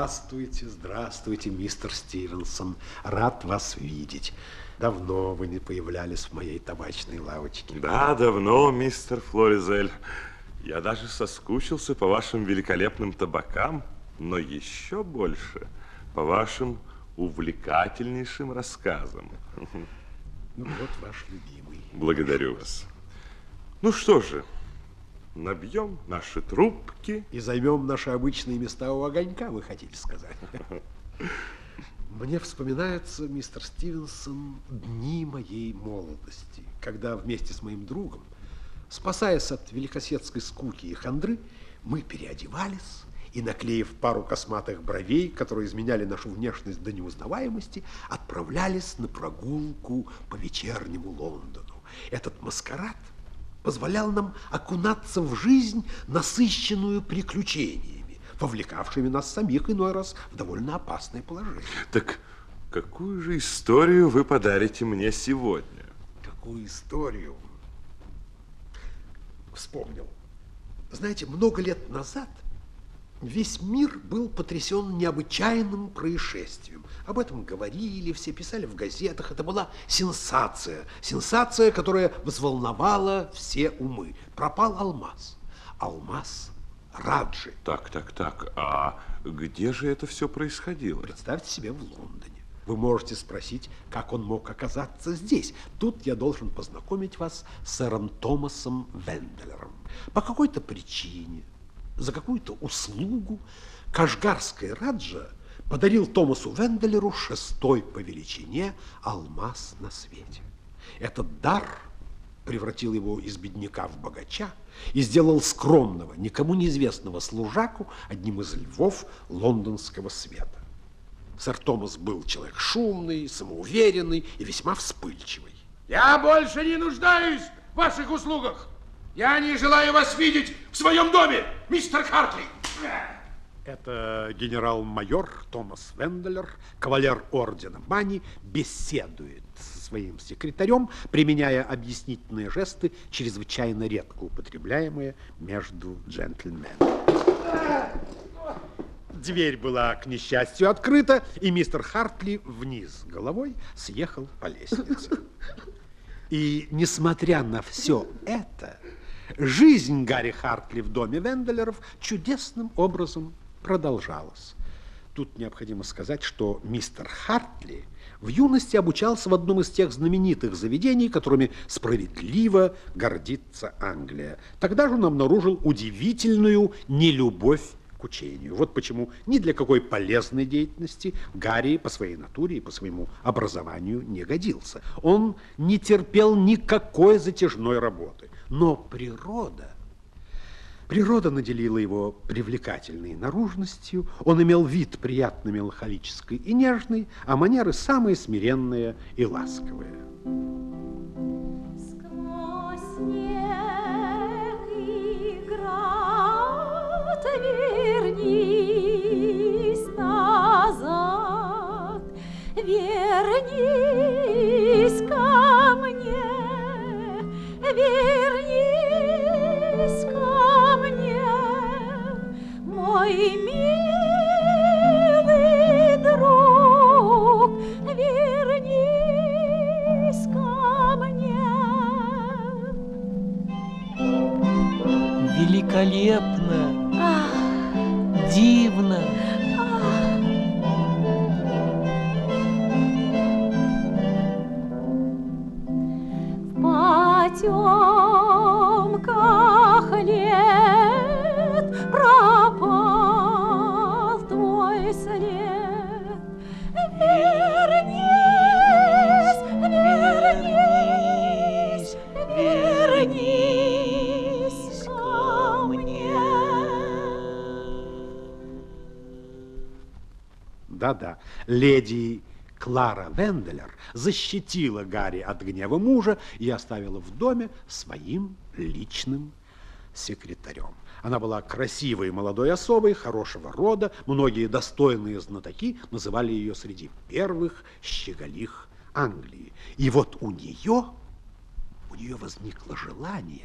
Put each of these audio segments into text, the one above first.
Здравствуйте, здравствуйте, мистер Стивенсон. Рад вас видеть. Давно вы не появлялись в моей табачной лавочке. Да, давно, мистер Флоризель. Я даже соскучился по вашим великолепным табакам, но еще больше по вашим увлекательнейшим рассказам. Ну вот ваш любимый. Благодарю вас. Ну что же, набьем наши трубки. И займем наши обычные места у огонька, вы хотите сказать? Мне вспоминаются, мистер Стивенсон, дни моей молодости, когда вместе с моим другом, спасаясь от великосветской скуки и хандры, мы переодевались и, наклеив пару косматых бровей, которые изменяли нашу внешность до неузнаваемости, отправлялись на прогулку по вечернему Лондону. Этот маскарад позволял нам окунаться в жизнь, насыщенную приключениями, вовлекавшими нас самих иной раз в довольно опасное положение. Так какую же историю вы подарите мне сегодня? Какую историю? Вспомнил. Знаете, много лет назад весь мир был потрясен необычайным происшествием. Об этом говорили, все писали в газетах. Это была сенсация. Сенсация, которая взволновала все умы. Пропал алмаз. Алмаз Раджи. Так. А где же это все происходило? Представьте себе, в Лондоне. Вы можете спросить, как он мог оказаться здесь. Тут я должен познакомить вас с сэром Томасом Венделером. По какой-то причине, за какую-то услугу, кашгарский Раджа подарил Томасу Венделеру 6-й по величине алмаз на свете. Этот дар превратил его из бедняка в богача и сделал скромного, никому неизвестного служаку одним из львов лондонского света. Сэр Томас был человек шумный, самоуверенный и весьма вспыльчивый. Я больше не нуждаюсь в ваших услугах. Я не желаю вас видеть в своем доме, мистер Хартли. Это генерал-майор Томас Венделер, кавалер ордена Бани, беседует со своим секретарем, применяя объяснительные жесты, чрезвычайно редко употребляемые между джентльменами. Дверь была, к несчастью, открыта, и мистер Хартли вниз головой съехал по лестнице. И, несмотря на все это, жизнь Гарри Хартли в доме Венделеров чудесным образом продолжалась. Тут необходимо сказать, что мистер Хартли в юности обучался в одном из тех знаменитых заведений, которыми справедливо гордится Англия. Тогда же он обнаружил удивительную нелюбовь к учению. Вот почему ни для какой полезной деятельности Гарри по своей натуре и по своему образованию не годился. Он не терпел никакой затяжной работы. Но природа наделила его привлекательной наружностью, он имел вид приятно меланхолический и нежный, а манеры самые смиренные и ласковые. Сквозь снег и град вернись назад, вернись ко мне, вернись ко мне, мой милый друг, вернись ко мне. Великолепно, дивно. В потемках лет пропал твой след. Вернись, вернись, вернись ко мне. Да-да, леди Клара Венделер защитила Гарри от гнева мужа и оставила в доме своим личным секретарем. Она была красивой молодой особой, хорошего рода. Многие достойные знатоки называли ее среди первых щеголих Англии. И вот у нее возникло желание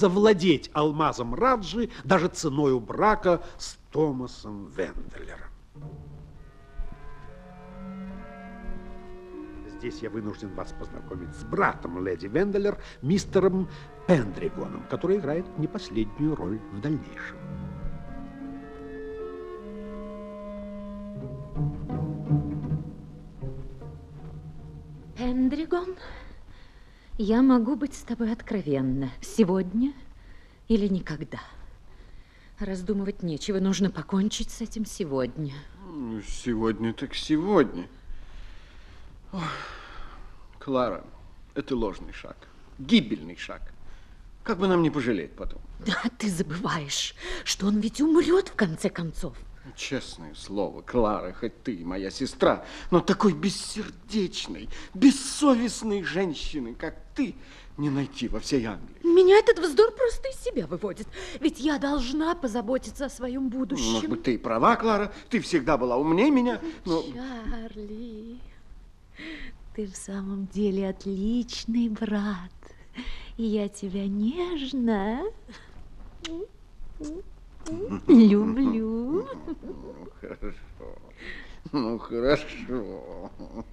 завладеть алмазом Раджи даже ценою брака с Томасом Венделером. Здесь я вынужден вас познакомить с братом леди Венделер, мистером Пендригоном, который играет не последнюю роль в дальнейшем. Пендригон, я могу быть с тобой откровенна. Сегодня или никогда. Раздумывать нечего, нужно покончить с этим сегодня. Сегодня так сегодня. Ох, Клара, это ложный шаг, гибельный шаг. Как бы нам не пожалеть потом. Да, ты забываешь, что он ведь умрет в конце концов. Честное слово, Клара, хоть ты моя сестра, но такой бессердечной, бессовестной женщины, как ты, не найти во всей Англии. Меня этот вздор просто из себя выводит. Ведь я должна позаботиться о своем будущем. Может быть, ты и права, Клара, ты всегда была умнее меня, но... Чарли, ты в самом деле отличный брат. И я тебя нежно люблю. Хорошо. Ну, хорошо.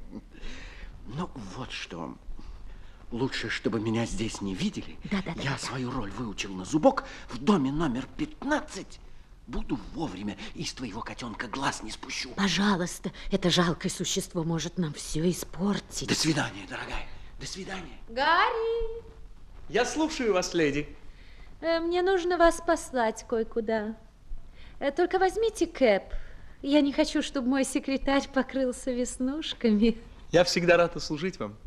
Ну, вот что. Лучше, чтобы меня здесь не видели. Да. Я свою роль выучил на зубок. В доме номер 15 буду вовремя. Из твоего котенка глаз не спущу. Пожалуйста, это жалкое существо может нам все испортить. До свидания, дорогая. До свидания. Гарри! Я слушаю вас, леди. Мне нужно вас послать кое-куда. Только возьмите кэп. Я не хочу, чтобы мой секретарь покрылся веснушками. Я всегда рад услужить вам.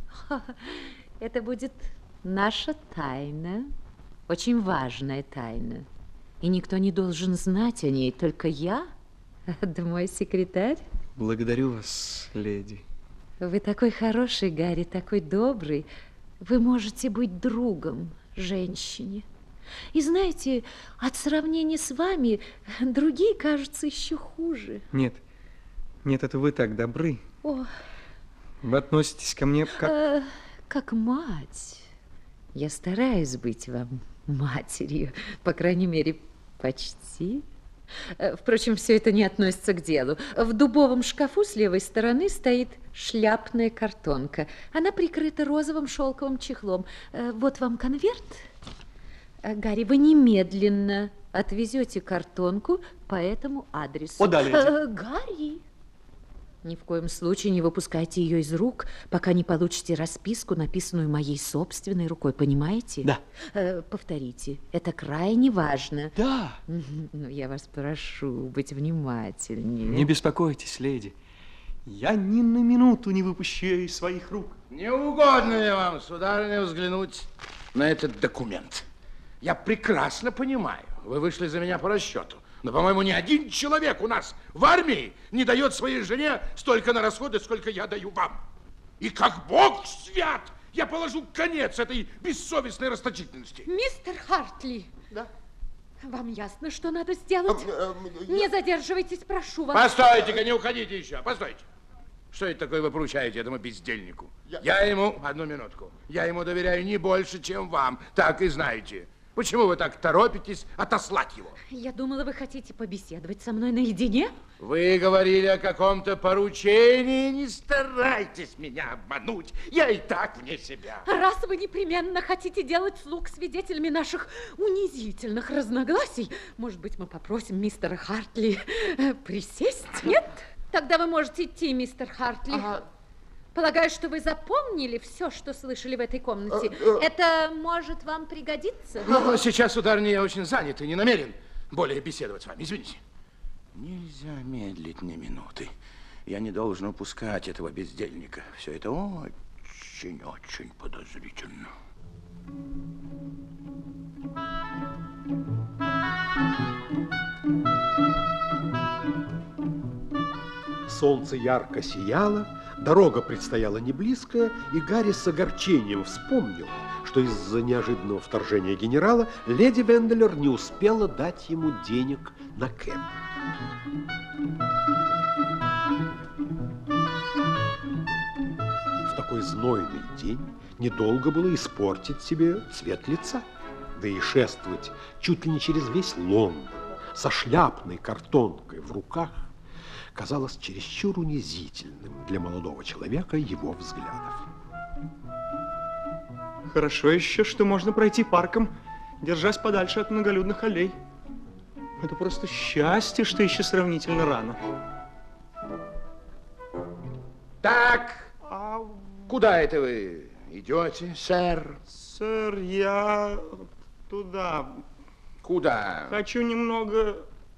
Это будет наша тайна, очень важная тайна. И никто не должен знать о ней, только я, да мой секретарь. Благодарю вас, леди. Вы такой хороший, Гарри, такой добрый. Вы можете быть другом женщине. И знаете, от сравнения с вами другие кажутся еще хуже. Нет, это вы так добры. О. Вы относитесь ко мне как... Как мать. Я стараюсь быть вам матерью, по крайней мере, почти. Впрочем, все это не относится к делу. В дубовом шкафу с левой стороны стоит шляпная картонка. Она прикрыта розовым шелковым чехлом. Вот вам конверт. Гарри, вы немедленно отвезете картонку по этому адресу. О, да, леди. Гарри, ни в коем случае не выпускайте ее из рук, пока не получите расписку, написанную моей собственной рукой. Понимаете? Да. Повторите. Это крайне важно. Да. Ну, я вас прошу быть внимательнее. Не беспокойтесь, леди. Я ни на минуту не выпущу ее из своих рук. Не угодно ли вам, сударыня, взглянуть на этот документ? Я прекрасно понимаю, вы вышли за меня по расчету. Но, по-моему, ни один человек у нас в армии не дает своей жене столько на расходы, сколько я даю вам. И как Бог свят, я положу конец этой бессовестной расточительности. Мистер Хартли. Да? Вам ясно, что надо сделать? Не задерживайтесь, прошу вас. Постойте-ка, не уходите еще, постойте. Что это такое вы поручаете этому бездельнику? Я ему, одну минутку, я ему доверяю не больше, чем вам, так и знаете. Почему вы так торопитесь отослать его? Я думала, вы хотите побеседовать со мной наедине. Вы говорили о каком-то поручении. Не старайтесь меня обмануть. Я и так вне себя. Раз вы непременно хотите делать слуг свидетелями наших унизительных разногласий, может быть, мы попросим мистера Хартли присесть? Нет? Тогда вы можете идти, мистер Хартли. Полагаю, что вы запомнили все, что слышали в этой комнате. Это может вам пригодиться? Но сейчас, сударыня, я очень занят и не намерен более беседовать с вами. Извините. Нельзя медлить ни минуты. Я не должен упускать этого бездельника. Все это очень подозрительно. Солнце ярко сияло, дорога предстояла не близкая, и Гарри с огорчением вспомнил, что из-за неожиданного вторжения генерала леди Венделер не успела дать ему денег на кэп. В такой знойный день недолго было испортить себе цвет лица, да и шествовать чуть ли не через весь Лондон со шляпной картонкой в руках казалось чересчур унизительным для молодого человека его взглядов. Хорошо еще, что можно пройти парком, держась подальше от многолюдных аллей. Это просто счастье, что еще сравнительно рано. Так, куда это вы идете, сэр? Сэр, я туда. Куда? Хочу немного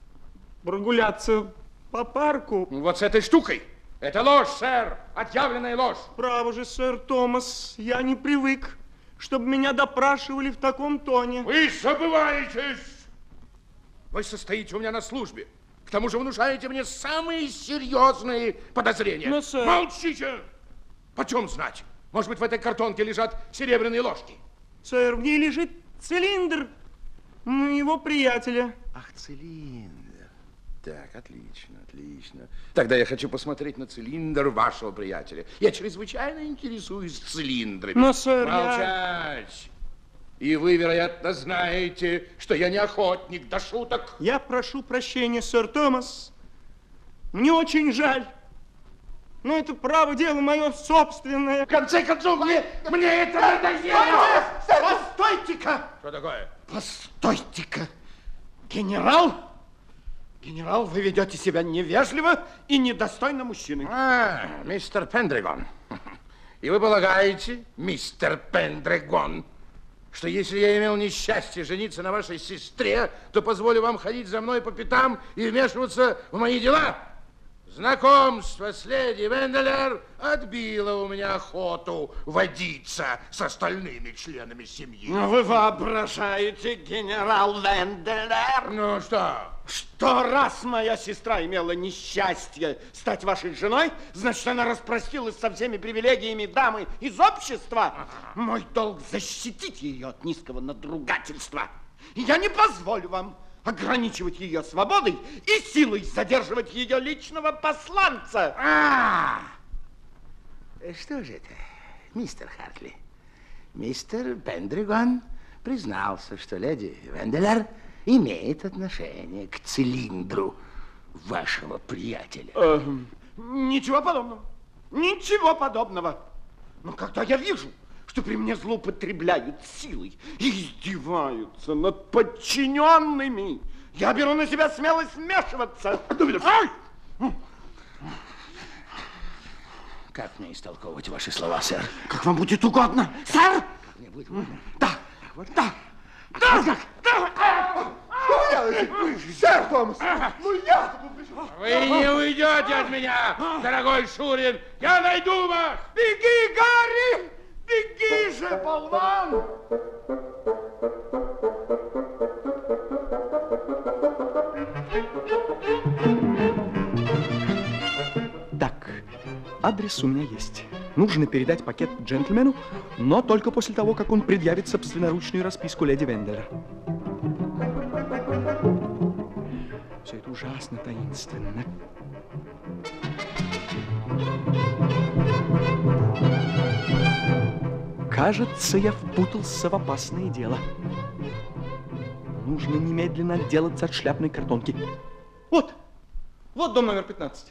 прогуляться по парку. Вот с этой штукой. Это ложь, сэр, отъявленная ложь. Право же, сэр Томас, я не привык, чтобы меня допрашивали в таком тоне. Вы забываетесь. Вы состоите у меня на службе. К тому же внушаете мне самые серьезные подозрения. Но, сэр... Молчите! Почем знать? Может быть, в этой картонке лежат серебряные ложки? Сэр, в ней лежит цилиндр моего приятеля. Ах, цилиндр. Так, отлично, отлично. Тогда я хочу посмотреть на цилиндр вашего приятеля. Я чрезвычайно интересуюсь цилиндрами. Но, сэр, молчать! И вы, вероятно, знаете, что я не охотник до шуток. Я прошу прощения, сэр Томас. Мне очень жаль. Но это право дело мое собственное. В конце концов, мне это надоело. Постойте-ка! Что такое? Постойте-ка! Генерал? Генерал, вы ведете себя невежливо и недостойно мужчины. Мистер Пендригон. И вы полагаете, мистер Пендригон, что если я имел несчастье жениться на вашей сестре, то позволю вам ходить за мной по пятам и вмешиваться в мои дела? Знакомство с леди Венделер отбило у меня охоту водиться с остальными членами семьи. Но вы воображаете, генерал Венделер? Ну что? Что раз моя сестра имела несчастье стать вашей женой, значит, она распростилась со всеми привилегиями дамы из общества. Мой долг защитить ее от низкого надругательства. И я не позволю вам ограничивать ее свободой и силой задерживать ее личного посланца. Что же это, мистер Хартли? Мистер Пендригон признался, что леди Венделер имеет отношение к цилиндру вашего приятеля. Ничего подобного. Ничего подобного. Но когда я вижу, что при мне злоупотребляют силой и издеваются над подчиненными, я беру на себя смелость вмешиваться. Ай! Как мне истолковывать ваши слова, сэр? Как вам будет угодно, сэр? Мне будет угодно. Да, Вот да, да, да. Что вы делаете? Сэр Томас, ну я... Вы не уйдете от меня, дорогой Шурин. Я найду вас. Беги, Гарри! Беги же, болван! Так, адрес у меня есть. Нужно передать пакет джентльмену, но только после того, как он предъявит собственноручную расписку леди Венделер. Все это ужасно таинственно. Кажется, я впутался в опасное дело. Нужно немедленно отделаться от шляпной картонки. Вот дом номер 15.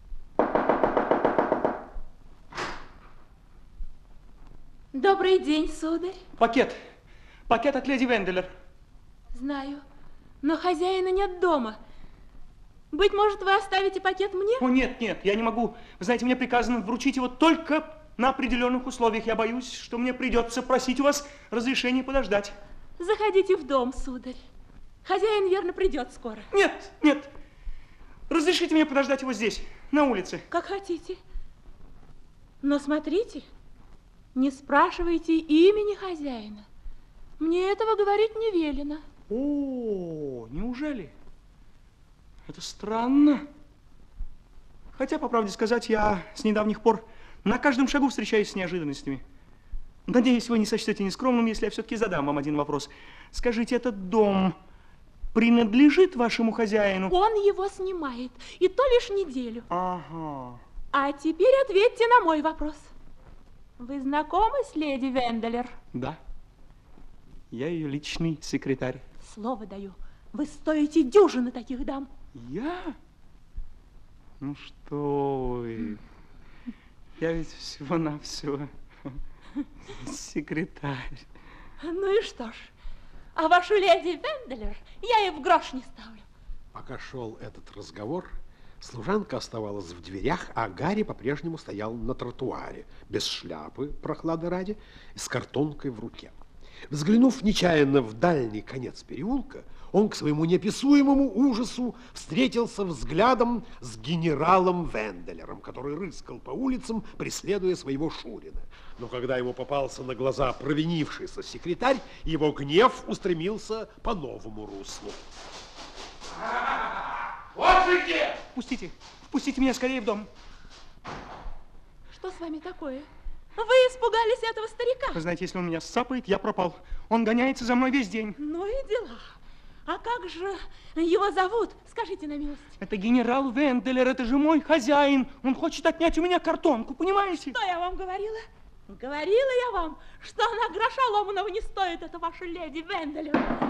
Добрый день, сударь. Пакет от леди Венделер. Знаю, но хозяина нет дома. Быть может, вы оставите пакет мне? О, нет, я не могу. Вы знаете, мне приказано вручить его только на определенных условиях. Я боюсь, что мне придется просить у вас разрешения подождать. Заходите в дом, сударь. Хозяин, верно, придет скоро. Нет. Разрешите мне подождать его здесь, на улице. Как хотите. Но смотрите, не спрашивайте имени хозяина. Мне этого говорить не велено. О, неужели? Это странно. Хотя, по правде сказать, я с недавних пор на каждом шагу встречаюсь с неожиданностями. Надеюсь, вы не сочтете нескромным, если я все-таки задам вам один вопрос. Скажите, этот дом принадлежит вашему хозяину? Он его снимает, и то лишь неделю. Ага. А теперь ответьте на мой вопрос. Вы знакомы с леди Венделер? Да. Я ее личный секретарь. Слово даю, вы стоите дюжины таких дам. Я? Ну что вы, я ведь всего-навсего секретарь. Ну и что ж, а вашу леди Венделер я и в грош не ставлю. Пока шел этот разговор, служанка оставалась в дверях, а Гарри по-прежнему стоял на тротуаре, без шляпы, прохлады ради, с картонкой в руке. Взглянув нечаянно в дальний конец переулка, он к своему неописуемому ужасу встретился взглядом с генералом Венделером, который рыскал по улицам, преследуя своего шурина. Но когда ему попался на глаза провинившийся секретарь, его гнев устремился по новому руслу. Вот вы где! Пустите, впустите меня скорее в дом. Что с вами такое? Вы испугались этого старика? Вы знаете, если он меня сцапает, я пропал. Он гоняется за мной весь день. Ну и дела. А как же его зовут? Скажите на милость. Это генерал Венделер, это же мой хозяин. Он хочет отнять у меня картонку, понимаете? Что я вам говорила? Говорила я вам, что она гроша ломаного не стоит, это ваша леди Венделер.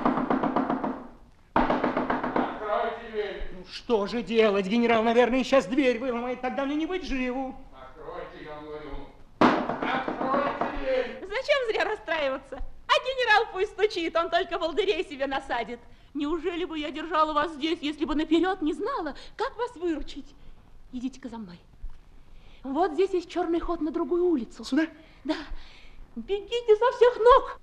Откройте дверь. Ну что же делать? Генерал, наверное, сейчас дверь выломает, тогда мне не быть живу. Откройте, я вам говорю. Откройте дверь. Зачем зря расстраиваться? А генерал пусть стучит, он только волдырей себе насадит. Неужели бы я держала вас здесь, если бы наперед не знала, как вас выручить? Идите-ка за мной. Вот здесь есть черный ход на другую улицу. Сюда? Да. Бегите со всех ног.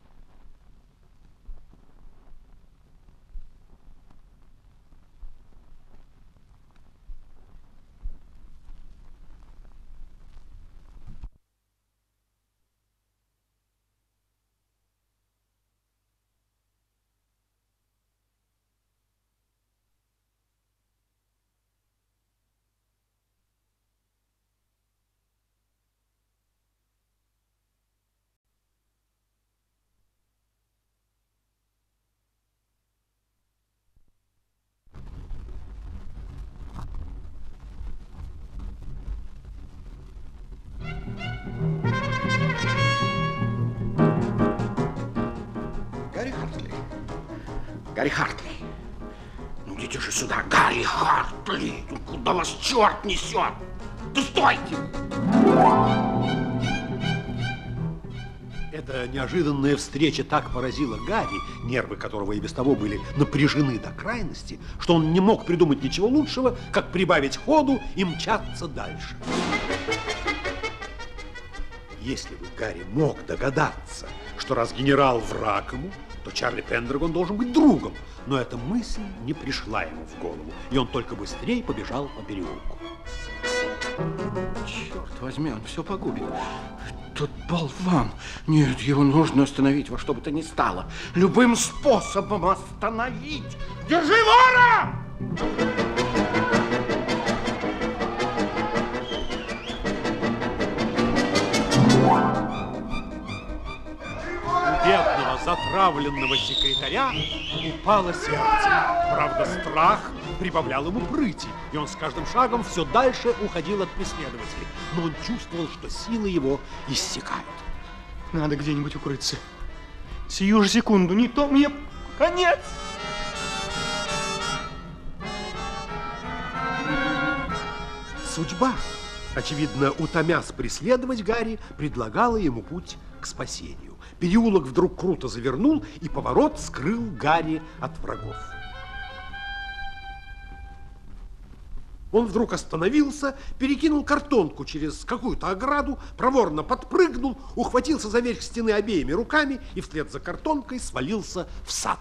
Гарри Хартли. Ну идите же сюда, Гарри Хартли. Ну, куда вас черт несет? Да стойте! Эта неожиданная встреча так поразила Гарри, нервы которого и без того были напряжены до крайности, что он не мог придумать ничего лучшего, как прибавить ходу и мчаться дальше. Если бы Гарри мог догадаться, что раз генерал враг ему, то Чарли Пендрагон должен быть другом. Но эта мысль не пришла ему в голову, и он только быстрее побежал по переулку. Черт возьми, он все погубит. Тот болван. Нет, его нужно остановить во что бы то ни стало. Любым способом остановить. Держи вора! Бедного затравленного секретаря упало сердце. Правда, страх прибавлял ему прыти, и он с каждым шагом все дальше уходил от преследователей. Но он чувствовал, что силы его иссякают. Надо где-нибудь укрыться. Сию же секунду, не то мне конец. Судьба, очевидно, утомясь преследовать Гарри, предлагала ему путь к спасению. Переулок вдруг круто завернул, и поворот скрыл Гарри от врагов. Он вдруг остановился, перекинул картонку через какую-то ограду, проворно подпрыгнул, ухватился за верх стены обеими руками и вслед за картонкой свалился в сад.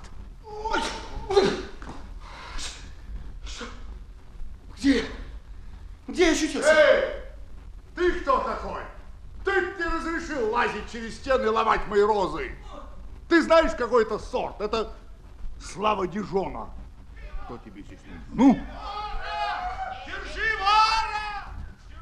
Где? Где я очутился? Эй, ты кто такой? Ты не разрешил лазить через стены и ломать мои розы. Ты знаешь, какой это сорт? Это Слава Дижона. Кто тебе здесь нужен? Ну? Держи вора!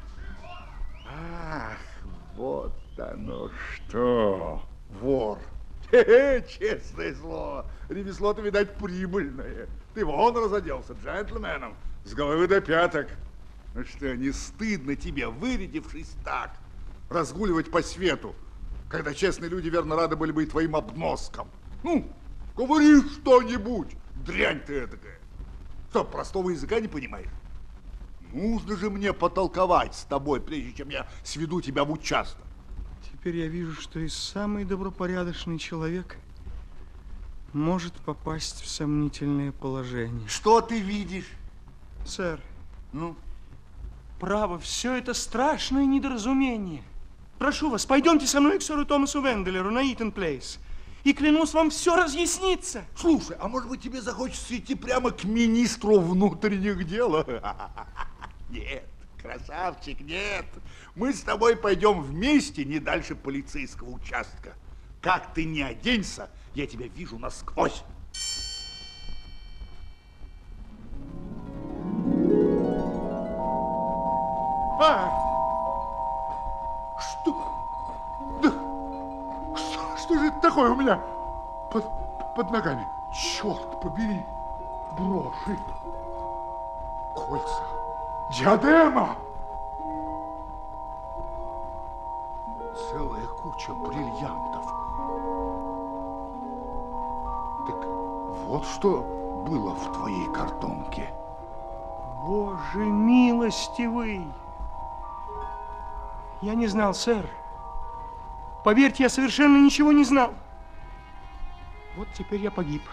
Ах, вот оно что. Вор. Честное слово. Ремесло-то, видать, прибыльное. Ты вон разоделся джентльменом. С головы до пяток. Ну что, не стыдно тебе, вырядившись так, разгуливать по свету, когда честные люди, верно, рады были бы и твоим обноскам? Ну, говори что-нибудь, дрянь ты эдакая. Что, простого языка не понимаешь? Нужно же мне потолковать с тобой, прежде чем я сведу тебя в участок. Теперь я вижу, что и самый добропорядочный человек может попасть в сомнительное положение. Что ты видишь? Сэр, Ну? право, все это страшное недоразумение. Прошу вас, пойдемте со мной к сэру Томасу Венделеру на Итон Плейс. И клянусь, вам все разъяснится. Слушай, а может быть тебе захочется идти прямо к министру внутренних дел? Нет, красавчик, нет. Мы с тобой пойдем вместе не дальше полицейского участка. Как ты не оденься, я тебя вижу насквозь. Что? Да, что же это такое у меня под ногами? Черт побери, броши, кольца, диадема. Целая куча бриллиантов. Так вот что было в твоей картонке. Боже милостивый! Я не знал, сэр. Поверьте, я совершенно ничего не знал. Вот теперь я погиб.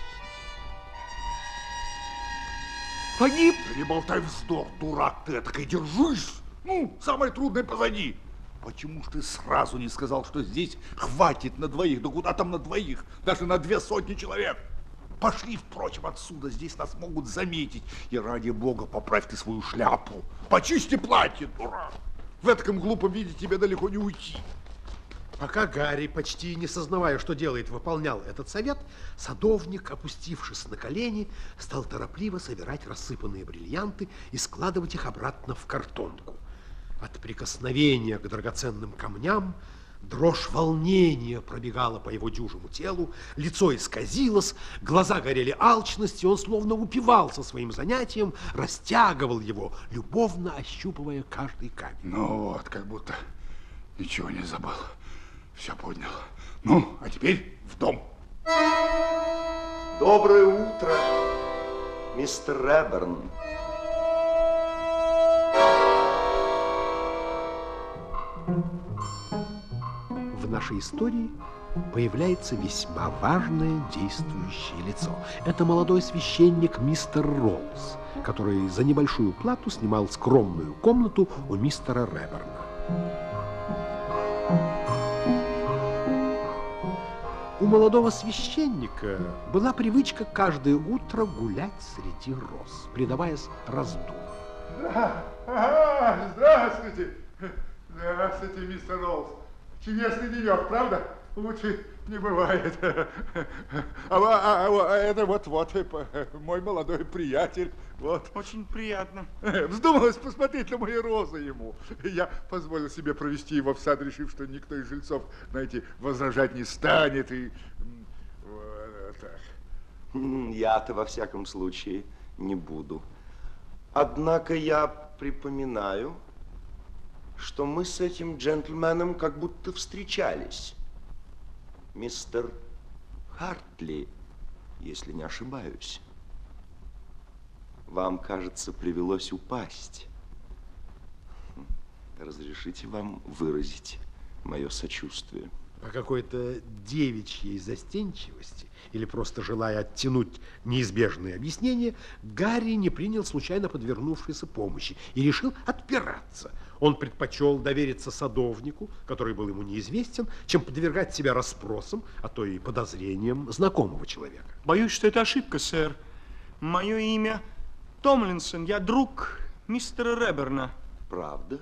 Погиб? Не болтай вздор, дурак ты этакой, держись. Ну, самое трудное позади. Почему ж ты сразу не сказал, что здесь хватит на двоих? Да куда там на двоих? Даже на 200 человек. Пошли, впрочем, отсюда. Здесь нас могут заметить. И ради бога, поправь ты свою шляпу. Почисти платье, дурак. В этом глупом виде тебе далеко не уйти. Пока Гарри, почти не сознавая, что делает, выполнял этот совет, садовник, опустившись на колени, стал торопливо собирать рассыпанные бриллианты и складывать их обратно в картонку. От прикосновения к драгоценным камням дрожь волнения пробегала по его дюжему телу, лицо исказилось, глаза горели алчностью, он словно упивался своим занятием, растягивал его, любовно ощупывая каждый камень. Ну вот, как будто ничего не забыл. Все поднял. Ну, а теперь в дом. Доброе утро, мистер Реберн. В нашей истории появляется весьма важное действующее лицо. Это молодой священник мистер Роллс, который за небольшую плату снимал скромную комнату у мистера Реберна. У молодого священника была привычка каждое утро гулять среди роз, предаваясь раздумью. Здравствуйте. Здравствуйте, мистер Роллс. Чудесный денек, правда? Лучше не бывает. Это вот мой молодой приятель. Вот. Очень приятно. Вздумалось посмотреть на мои розы ему. Я позволил себе провести его в сад, решив, что никто из жильцов, знаете, возражать не станет. И вот так. Я-то во всяком случае не буду. Однако я припоминаю, что мы с этим джентльменом как будто встречались. Мистер Хартли, если не ошибаюсь. Вам, кажется, привелось упасть. Разрешите вам выразить мое сочувствие. По какой-то девичьей застенчивости или просто желая оттянуть неизбежные объяснения, Гарри не принял случайно подвернувшейся помощи и решил отпираться. Он предпочел довериться садовнику, который был ему неизвестен, чем подвергать себя расспросам, а то и подозрениям знакомого человека. Боюсь, что это ошибка, сэр. Мое имя Томлинсон. Я друг мистера Реберна. Правда?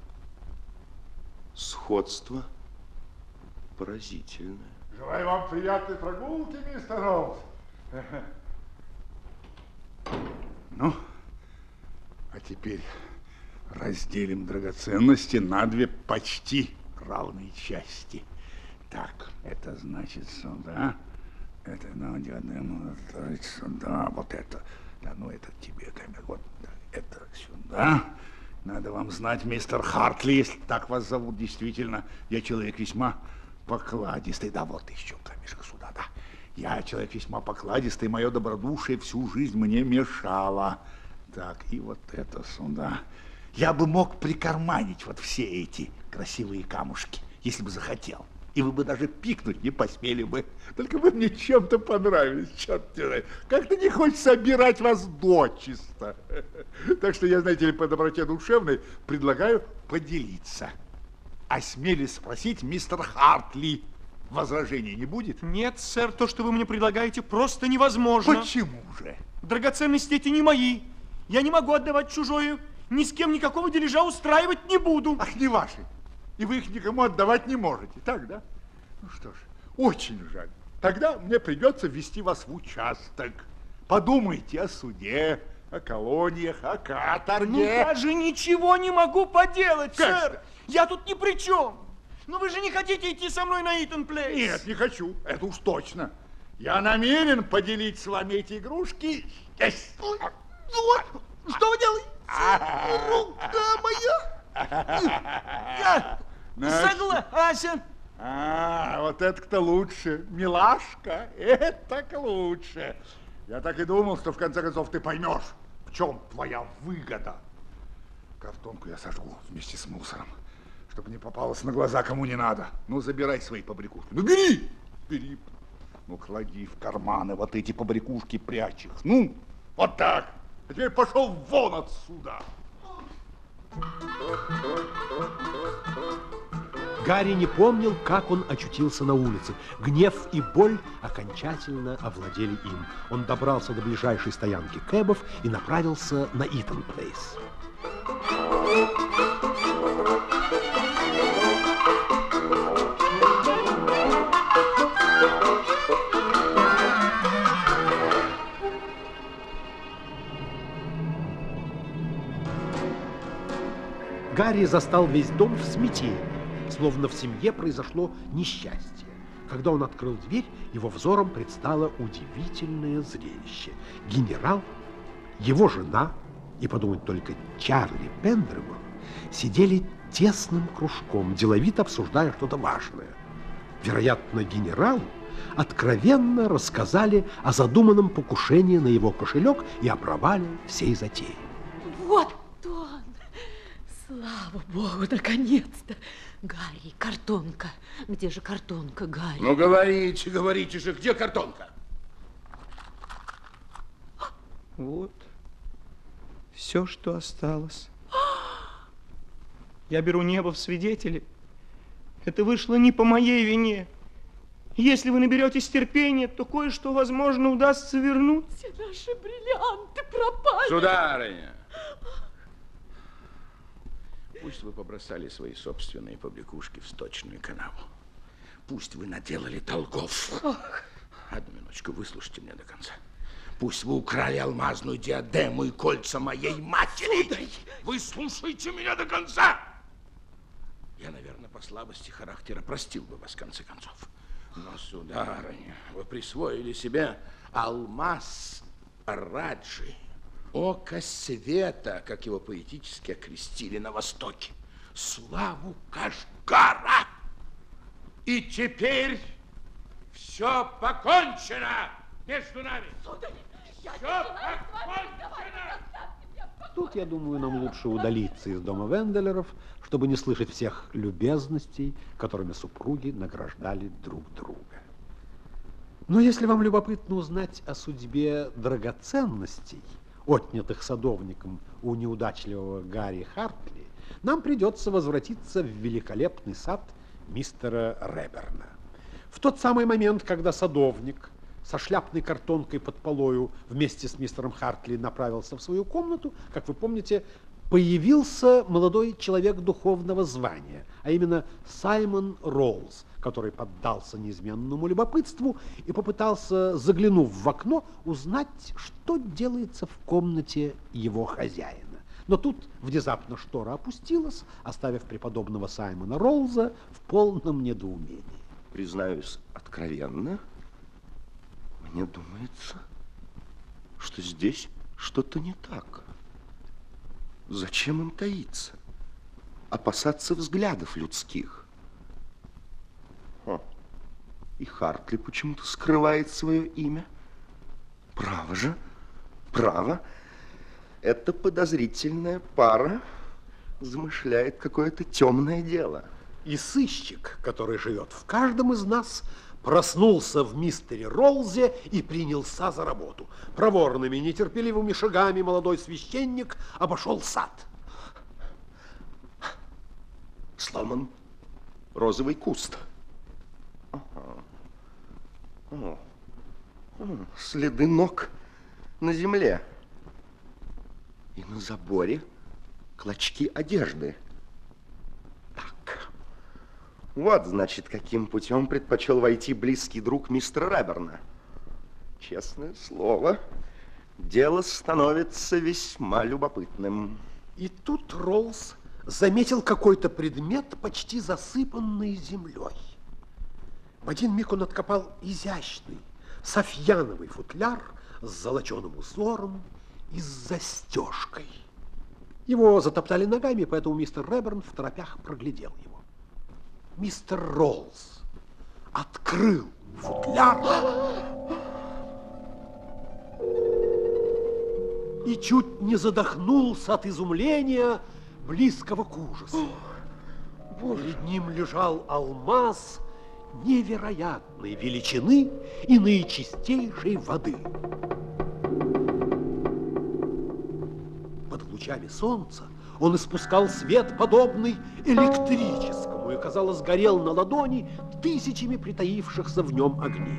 Сходство поразительное. Желаю вам приятной прогулки, мистер Роллс. Ну, а теперь разделим драгоценности на две почти равные части. Так, это значит сюда. Это сюда. Вот это. Да, ну это тебе камера. Вот это сюда. Надо вам знать, мистер Хартли, если так вас зовут, действительно, я человек весьма покладистый. Да, вот еще камешек сюда, да. Я человек весьма покладистый, мое добродушие всю жизнь мне мешало. Так, и вот это сюда. Я бы мог прикарманить вот все эти красивые камушки, если бы захотел. И вы бы даже пикнуть не посмели бы. Только вы мне чем-то понравились, черт тебя знает. Как-то не хочется обирать вас дочисто. Так что я, знаете ли, по доброте душевной предлагаю поделиться. Осмелюсь спросить, мистер Хартли, возражений не будет? Нет, сэр, то, что вы мне предлагаете, просто невозможно. Почему же? Драгоценности эти не мои. Я не могу отдавать чужое. Ни с кем никакого дележа устраивать не буду. Ах, не ваши. И вы их никому отдавать не можете, так, да? Ну что ж, очень жаль. Тогда мне придется ввести вас в участок. Подумайте о суде, о колониях, о каторге. Ну, даже ничего не могу поделать, Как сэр. это? Я тут ни при чем. Но вы же не хотите идти со мной на Итон Плейс? Нет, не хочу, это уж точно. Я намерен поделить с вами эти игрушки. Здесь. Что вы делаете? Рука моя! Я согласен. Вот это-то лучше. Милашка, это лучше. Я так и думал, что в конце концов ты поймешь, в чем твоя выгода. Картонку я сожгу вместе с мусором, чтобы не попалось на глаза кому не надо. Ну, забирай свои побрякушки. Ну, бери! Бери. Ну, клади в карманы вот эти побрякушки, прячь их. Ну, вот так. А теперь пошел вон отсюда. Гарри не помнил, как он очутился на улице. Гнев и боль окончательно овладели им. Он добрался до ближайшей стоянки кэбов и направился на Итон Плейс. Гарри застал весь дом в смятении, словно в семье произошло несчастье. Когда он открыл дверь, его взором предстало удивительное зрелище. Генерал, его жена и, подумать только, Чарли Пендригон сидели тесным кружком, деловито обсуждая что-то важное. Вероятно, генералу откровенно рассказали о задуманном покушении на его кошелек и о провале всей затеи. Вот он! Слава Богу, наконец-то! Гарри, картонка. Где же картонка, Гарри? Ну, говорите же, где картонка? Вот. Все, что осталось. Я беру небо в свидетели. Это вышло не по моей вине. Если вы наберетесь терпения, то кое-что, возможно, удастся вернуть. Все наши бриллианты пропали. Сударыня, пусть вы побросали свои собственные побрякушки в сточную канаву. Пусть вы наделали долгов. Одну минуточку, выслушайте меня до конца. Пусть вы украли алмазную диадему и кольца моей матери. Сударь! Вы слушайте меня до конца. Я, наверное, по слабости характера простил бы вас в конце концов. Но, сударыня, вы присвоили себе алмаз Раджи. Око света, как его поэтически окрестили на Востоке. Славу Кашгара. И теперь все покончено между нами. Сударь, я Все не желаю с вами покончено. разговаривать. Тут, я думаю, нам лучше удалиться из дома Венделеров, чтобы не слышать всех любезностей, которыми супруги награждали друг друга. Но если вам любопытно узнать о судьбе драгоценностей, отнятых садовником у неудачливого Гарри Хартли, нам придется возвратиться в великолепный сад мистера Реберна. В тот самый момент, когда садовник со шляпной картонкой под полою вместе с мистером Хартли направился в свою комнату, как вы помните, появился молодой человек духовного звания, а именно Саймон Роллс, который поддался неизменному любопытству и попытался, заглянув в окно, узнать, что делается в комнате его хозяина. Но тут внезапно штора опустилась, оставив преподобного Саймона Роллза в полном недоумении. Признаюсь откровенно, мне думается, что здесь что-то не так. Зачем им таиться? Опасаться взглядов людских? И Хартли почему-то скрывает свое имя. Право же, право. Эта подозрительная пара замышляет какое-то темное дело. И сыщик, который живет в каждом из нас, проснулся в мистере Роллзе и принялся за работу. Проворными, нетерпеливыми шагами молодой священник обошел сад. Сломан розовый куст. Следы ног на земле. И на заборе клочки одежды. Так. Вот, значит, каким путем предпочел войти близкий друг мистера Реберна. Честное слово, дело становится весьма любопытным. И тут Роллс заметил какой-то предмет, почти засыпанный землей. В один миг он откопал изящный софьяновый футляр с золоченым узором и с застежкой. Его затоптали ногами, поэтому мистер Реберн в торопях проглядел его. Мистер Роллс открыл футляр и чуть не задохнулся от изумления, близкого к ужасу. Перед ним лежал алмаз невероятной величины и наичистейшей воды. Под лучами солнца он испускал свет, подобный электрическому, и, казалось, горел на ладони тысячами притаившихся в нем огней.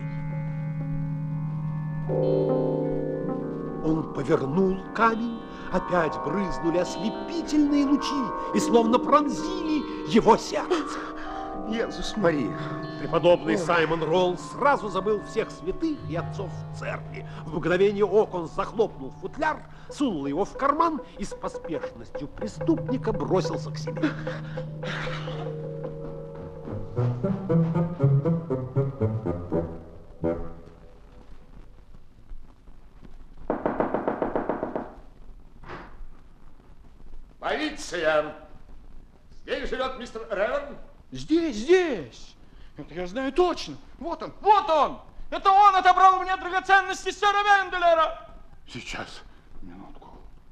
Он повернул камень, опять брызнули ослепительные лучи и словно пронзили его сердце. Иисус Мария. Преподобный Саймон Роллс сразу забыл всех святых и отцов в церкви. В мгновение ока он захлопнул футляр, сунул его в карман и с поспешностью преступника бросился к себе. Полиция! Здесь живет мистер Реберн? Здесь. Это я знаю точно. Вот он. Это он отобрал у меня драгоценности сэра Венделера. Сейчас, минутку.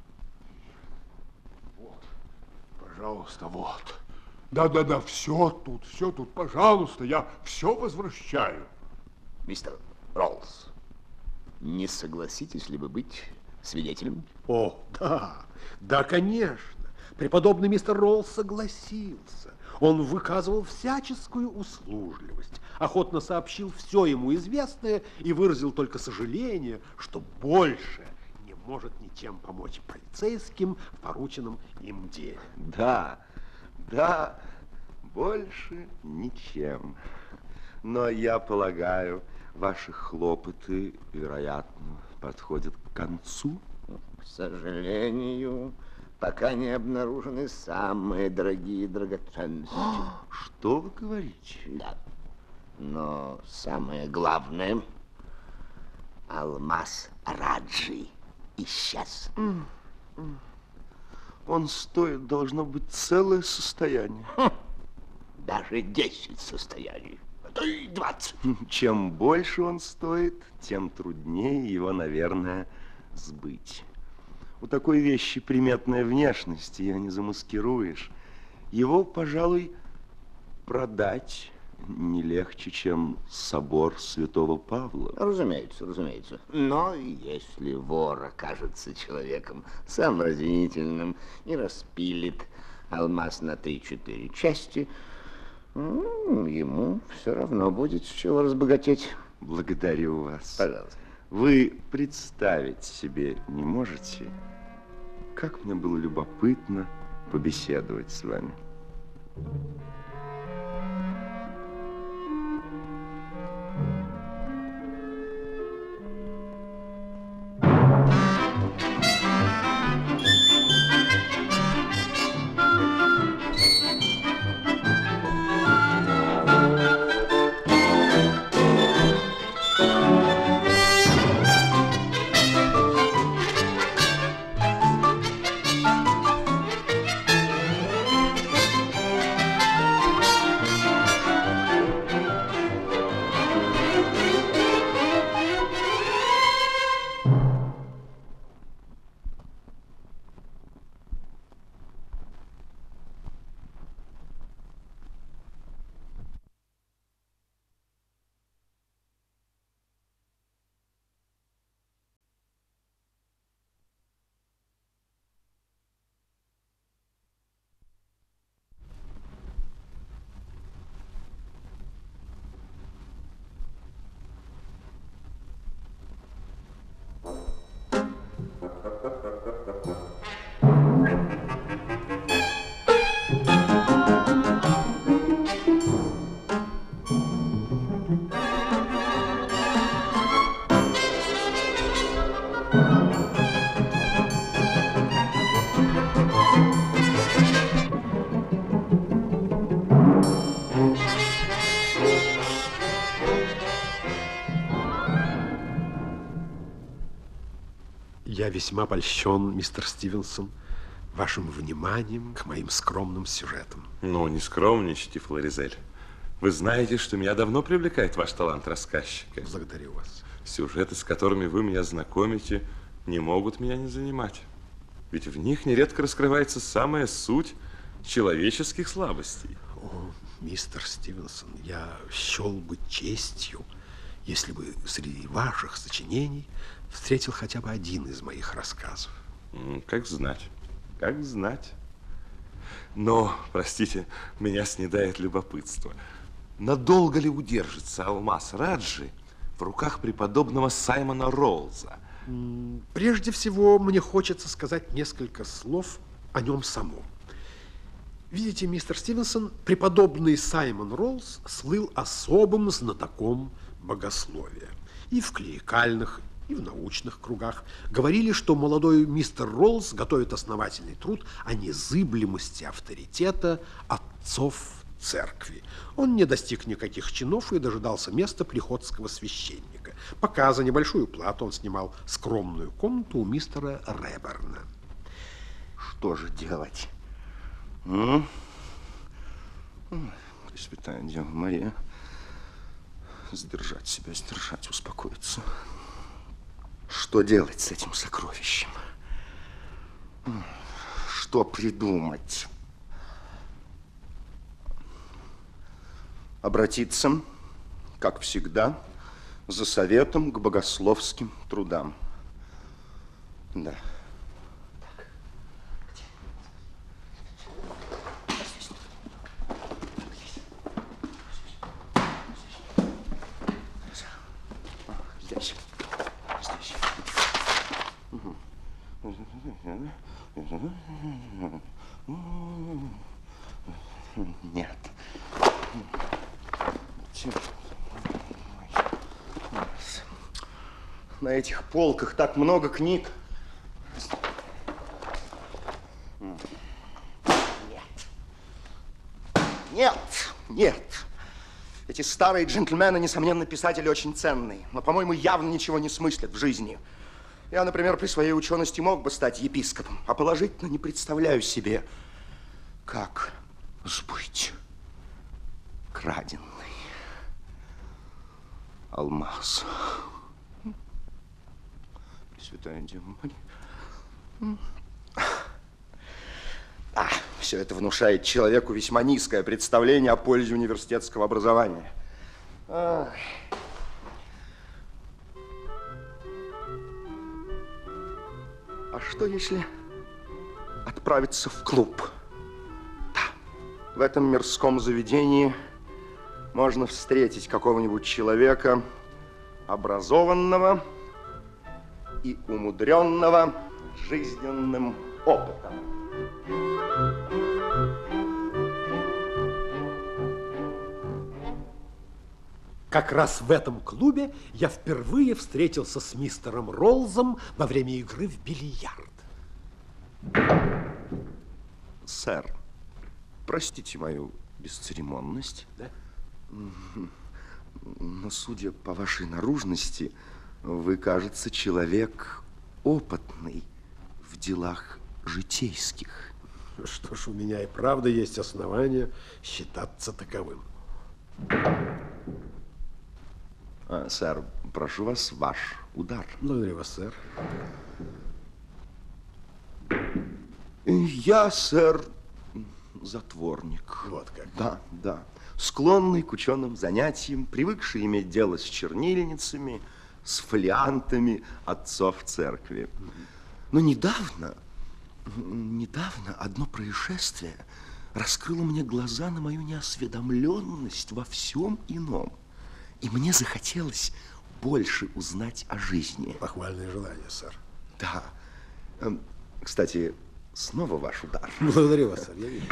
Вот, пожалуйста, вот. Да, все тут, пожалуйста, я все возвращаю. Мистер Роллс, не согласитесь ли вы быть свидетелем? О, да, конечно. Преподобный мистер Роллс согласился. Он выказывал всяческую услужливость, охотно сообщил все ему известное и выразил только сожаление, что больше не может ничем помочь полицейским в порученном им деле. Да, больше ничем. Но я полагаю, ваши хлопоты, вероятно, подходят к концу. К сожалению, пока не обнаружены самые дорогие драгоценности. Что вы говорите? Да. Но самое главное, алмаз Раджи исчез. Он стоит, должно быть, целое состояние. Даже 10 состояний. А то и 20. Чем больше он стоит, тем труднее его, наверное, сбыть. У такой вещи приметная внешность, ее не замаскируешь. Его, пожалуй, продать не легче, чем собор святого Павла. Разумеется. Но если вор окажется человеком сообразительным и распилит алмаз на 3-4 части, ему все равно будет с чего разбогатеть. Благодарю вас. Пожалуйста. Вы представить себе не можете, как мне было любопытно побеседовать с вами. Я весьма польщен, мистер Стивенсон, вашим вниманием к моим скромным сюжетам. Ну, не скромничайте, Флоризель. Вы знаете, что меня давно привлекает ваш талант рассказчика. Благодарю вас. Сюжеты, с которыми вы меня знакомите, не могут меня не занимать. Ведь в них нередко раскрывается самая суть человеческих слабостей. О, мистер Стивенсон, я счел бы честью, если бы среди ваших сочинений встретил хотя бы один из моих рассказов. Как знать, как знать. Но, простите, меня снедает любопытство. Надолго ли удержится алмаз Раджи в руках преподобного Саймона Роллза? Прежде всего, мне хочется сказать несколько слов о нем самом. Видите, мистер Стивенсон, преподобный Саймон Роллз слыл особым знатоком богословия. И в клерикальных, и в научных кругах говорили, что молодой мистер Роллз готовит основательный труд о незыблемости авторитета отцов церкви. Он не достиг никаких чинов и дожидался места приходского священника. Пока за небольшую плату он снимал скромную комнату у мистера Реберна. Что же делать? Пресвятая Дева Мария, сдержать себя, сдержать, успокоиться. Что делать с этим сокровищем? Что придумать? Обратиться, как всегда, за советом к богословским трудам. Да. Здесь. Здесь. Нет. На этих полках так много книг. Нет. Нет. Эти старые джентльмены, несомненно, писатели очень ценные, но, по-моему, явно ничего не смыслят в жизни. Я, например, при своей учености мог бы стать епископом, а положительно не представляю себе, как сбыть краденный алмаз. Пресвятая Дева Мария. Все это внушает человеку весьма низкое представление о пользе университетского образования. А что, если отправиться в клуб? Да. В этом мирском заведении можно встретить какого-нибудь человека, образованного и умудренного жизненным опытом. Как раз в этом клубе я впервые встретился с мистером Роллзом во время игры в бильярд. Сэр, простите мою бесцеремонность. Да? Но, судя по вашей наружности, вы, кажется, человек опытный в делах житейских. Что ж, у меня и правда есть основания считаться таковым. Сэр, прошу вас, ваш удар. Благодарю вас, сэр. Я, сэр, затворник. Вот как. Да, да. Склонный к ученым занятиям, привыкший иметь дело с чернильницами, с фолиантами отцов церкви. Но недавно одно происшествие раскрыло мне глаза на мою неосведомленность во всем ином. И мне захотелось больше узнать о жизни. Похвальное желание, сэр. Да. Кстати, снова ваш удар. Благодарю вас, сэр. Я вижу.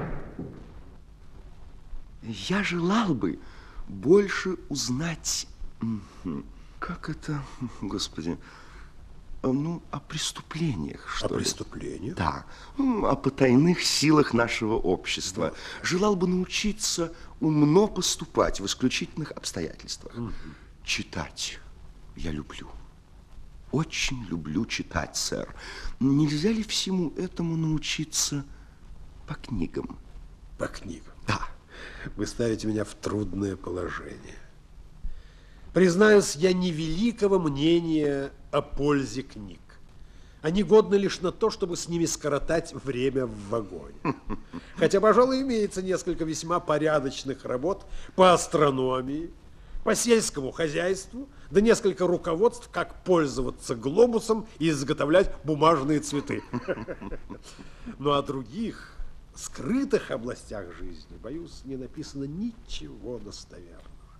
Я желал бы больше узнать, как это, Господи, Ну, о преступлениях, что ли. О преступлениях? Да, о потайных силах нашего общества. Да. Желал бы научиться умно поступать в исключительных обстоятельствах. Читать я люблю. Очень люблю читать, сэр. Нельзя ли всему этому научиться по книгам? По книгам? Да. Вы ставите меня в трудное положение. Признаюсь, я невеликого мнения о пользе книг. Они годны лишь на то, чтобы с ними скоротать время в вагоне. Хотя, пожалуй, имеется несколько весьма порядочных работ по астрономии, по сельскому хозяйству, да несколько руководств, как пользоваться глобусом и изготовлять бумажные цветы. Но о других, скрытых областях жизни, боюсь, не написано ничего достоверного.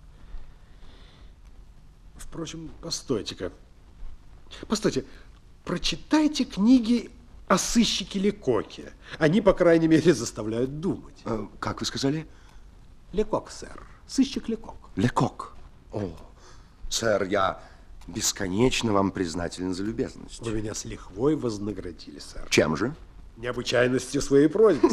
Впрочем, постойте-ка. Постойте, прочитайте книги о сыщике Лекоке. Они, по крайней мере, заставляют думать. Как вы сказали? Лекок, сэр. Сыщик Лекок. Лекок. О, сэр, я бесконечно вам признателен за любезность. Вы меня с лихвой вознаградили, сэр. Чем же? Необычайностью своей просьбы.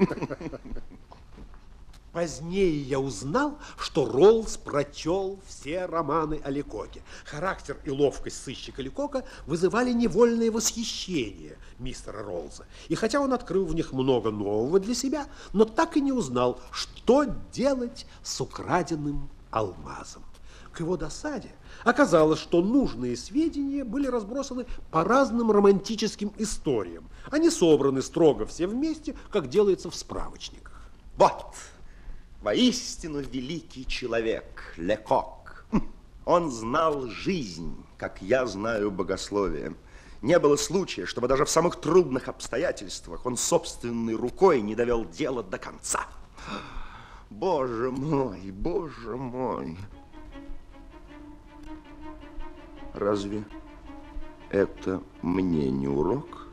Позднее я узнал, что Роллс прочел все романы о Лекоке. Характер и ловкость сыщика Лекока вызывали невольное восхищение мистера Роллса. И хотя он открыл в них много нового для себя, но так и не узнал, что делать с украденным алмазом. К его досаде оказалось, что нужные сведения были разбросаны по разным романтическим историям. Они собраны строго все вместе, как делается в справочниках. Вот! Воистину великий человек, Лекок. Он знал жизнь, как я знаю богословие. Не было случая, чтобы даже в самых трудных обстоятельствах он собственной рукой не довел дело до конца. Боже мой, боже мой. Разве это мне не урок?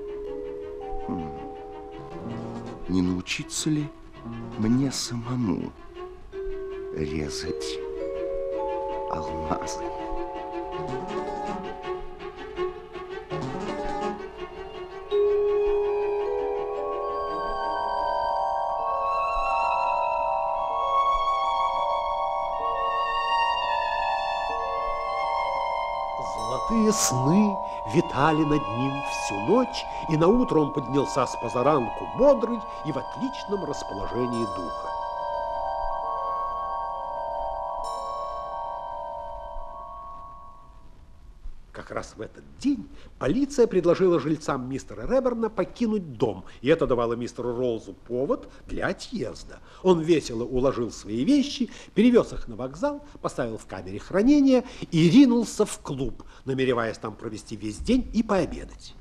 Не научиться ли мне самому резать алмазы? Золотые сны витали над ним всю ночь, и наутро он поднялся с позаранку бодрый и в отличном расположении духа. Как раз в этот день полиция предложила жильцам мистера Реберна покинуть дом, и это давало мистеру Роллсу повод для отъезда. Он весело уложил свои вещи, перевез их на вокзал, поставил в камере хранения и ринулся в клуб, намереваясь там провести весь день и пообедать.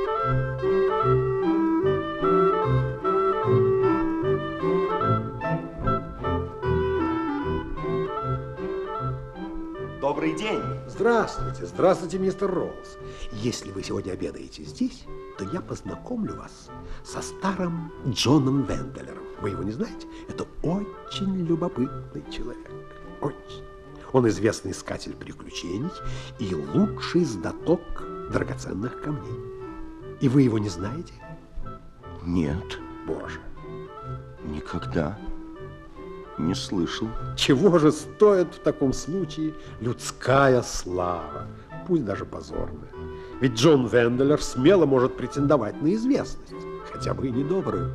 Добрый день. Здравствуйте, здравствуйте, мистер Роллс. Если вы сегодня обедаете здесь, то я познакомлю вас со старым Джоном Венделером. Вы его не знаете? Это очень любопытный человек. Очень. Он известный искатель приключений и лучший знаток драгоценных камней. И вы его не знаете? Нет. Боже. Никогда не слышал. Чего же стоит в таком случае людская слава, пусть даже позорная? Ведь Джон Венделер смело может претендовать на известность, хотя бы и недобрую.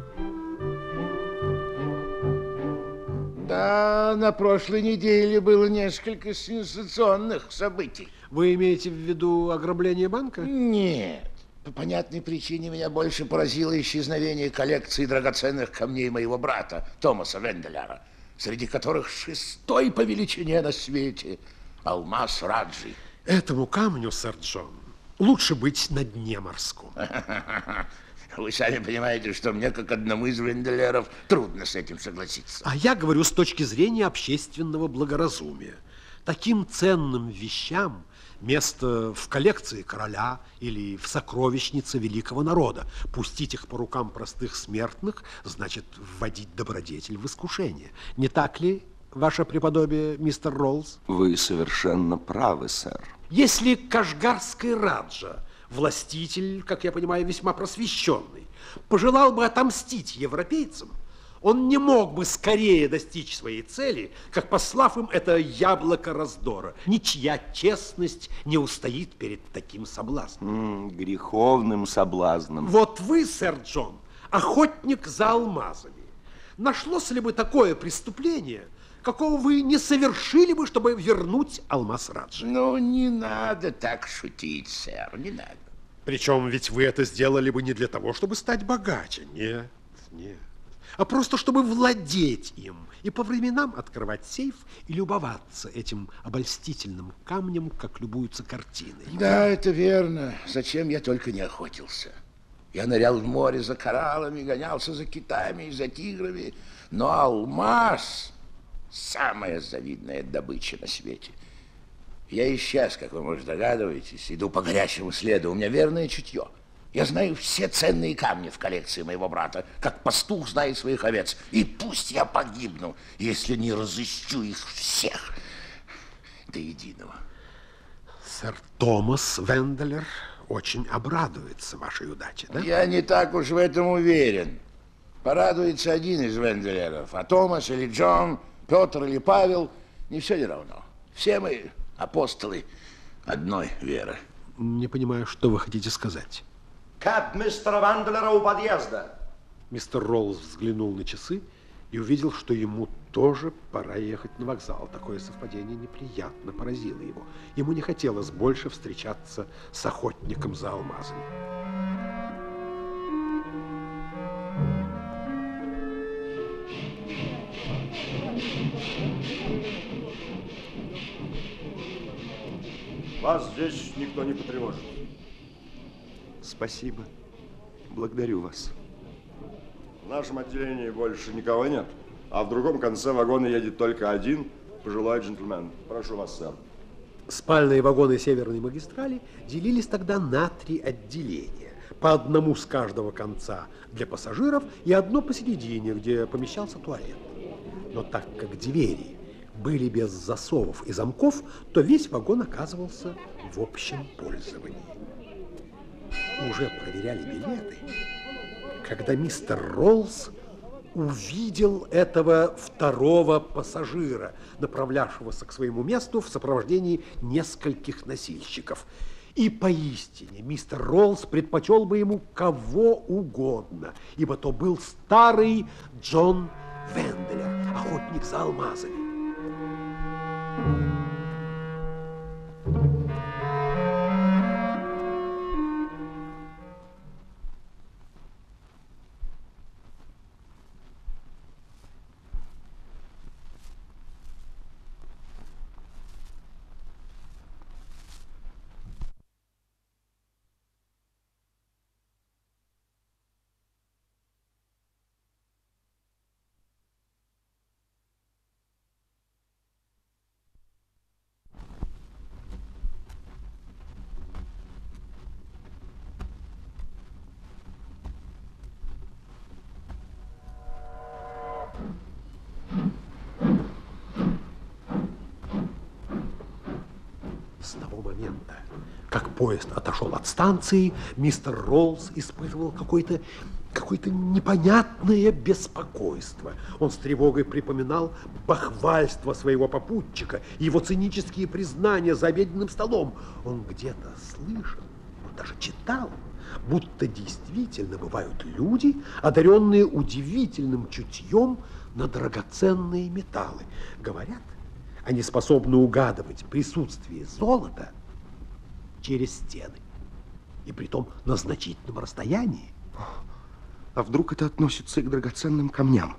Да, на прошлой неделе было несколько сенсационных событий. Вы имеете в виду ограбление банка? Нет. По понятной причине меня больше поразило исчезновение коллекции драгоценных камней моего брата, Томаса Венделера, среди которых 6-й по величине на свете алмаз Раджи. Этому камню, сэр Джон, лучше быть на дне морском. Вы сами понимаете, что мне, как одному из Венделеров, трудно с этим согласиться. А я говорю с точки зрения общественного благоразумия. Таким ценным вещам место в коллекции короля или в сокровищнице великого народа. Пустить их по рукам простых смертных значит вводить добродетель в искушение. Не так ли, ваше преподобие, мистер Роллс? Вы совершенно правы, сэр. Если кашгарский раджа властитель, как я понимаю, весьма просвещенный, пожелал бы отомстить европейцам, он не мог бы скорее достичь своей цели, как послав им это яблоко раздора. Ничья честность не устоит перед таким соблазном. Греховным соблазном. Вот вы, сэр Джон, охотник за алмазами. Нашлось ли бы такое преступление, какого вы не совершили бы, чтобы вернуть алмаз Раджи? Ну, не надо так шутить, сэр, не надо. Причем ведь вы это сделали бы не для того, чтобы стать богаче. Нет, нет. А просто чтобы владеть им и по временам открывать сейф и любоваться этим обольстительным камнем, как любуются картиной. Да, это верно. Зачем я только не охотился. Я нырял в море за кораллами, гонялся за китами и за тиграми. Но алмаз – самая завидная добыча на свете. Я и сейчас, как вы, может, догадываетесь, иду по горячему следу. У меня верное чутье. Я знаю все ценные камни в коллекции моего брата, как пастух знает своих овец. И пусть я погибну, если не разыщу их всех до единого. Сэр Томас Венделер очень обрадуется вашей удаче, да? Я не так уж в этом уверен. Порадуется один из Венделеров, а Томас или Джон, Петр или Павел, не все ли равно. Все мы апостолы одной веры. Не понимаю, что вы хотите сказать. Кэб мистера Венделера у подъезда. Мистер Роллс взглянул на часы и увидел, что ему тоже пора ехать на вокзал. Такое совпадение неприятно поразило его. Ему не хотелось больше встречаться с охотником за алмазами. Вас здесь никто не потревожит. Спасибо. Благодарю вас. В нашем отделении больше никого нет, а в другом конце вагона едет только один пожилой джентльмен. Прошу вас, сэр. Спальные вагоны Северной магистрали делились тогда на 3 отделения. По одному с каждого конца для пассажиров и одно посередине, где помещался туалет. Но так как двери были без засовов и замков, то весь вагон оказывался в общем пользовании. Уже проверяли билеты, когда мистер Роллс увидел этого второго пассажира, направлявшегося к своему месту в сопровождении нескольких носильщиков. И поистине мистер Роллс предпочел бы ему кого угодно, ибо то был старый Джон Венделер, охотник за алмазами. С того момента, как поезд отошел от станции, мистер Роллс испытывал какое-то непонятное беспокойство. Он с тревогой припоминал бахвальство своего попутчика и его цинические признания за обеденным столом. Он где-то слышал, он даже читал, будто действительно бывают люди, одаренные удивительным чутьем на драгоценные металлы. Говорят, они способны угадывать присутствие золота через стены, и притом на значительном расстоянии. А вдруг это относится и к драгоценным камням?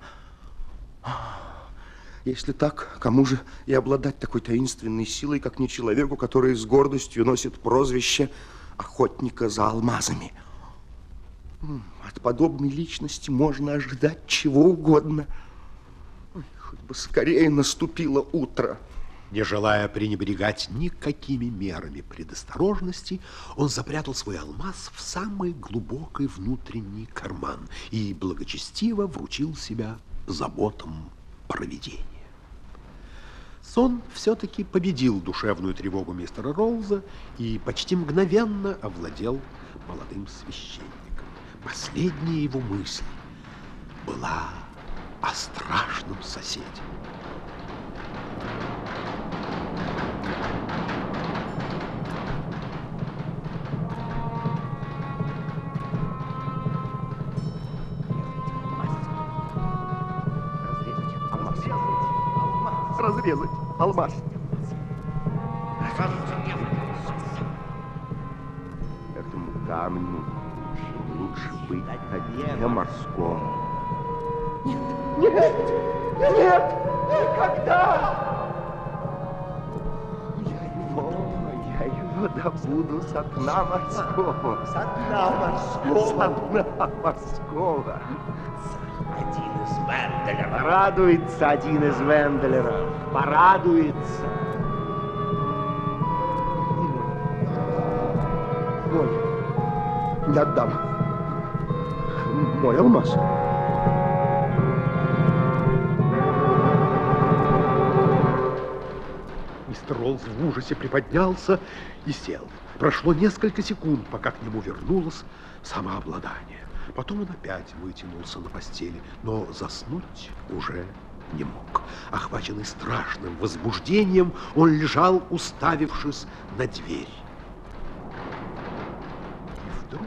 Если так, кому же и обладать такой таинственной силой, как не человеку, который с гордостью носит прозвище охотника за алмазами? От подобной личности можно ожидать чего угодно. Хоть бы скорее наступило утро. Не желая пренебрегать никакими мерами предосторожности, он запрятал свой алмаз в самый глубокий внутренний карман и благочестиво вручил себя заботам провидения. Сон все-таки победил душевную тревогу мистера Роллза и почти мгновенно овладел молодым священником. Последняя его мысль была о страшном соседе. Разрезать алмаз. Этому камню лучше быть на дне морском. Нет, нет, нет, никогда! Я его добуду со дна морского. Со дна морского. Со дна морского. Один из Венделеров. Порадуется один из Венделеров. Порадуется. Мой. Не отдам. Мой алмаз. Мистер Роллс в ужасе приподнялся и сел. Прошло несколько секунд, пока к нему вернулось самообладание. Потом он опять вытянулся на постели, но заснуть уже не мог. Охваченный страшным возбуждением, он лежал, уставившись на дверь. И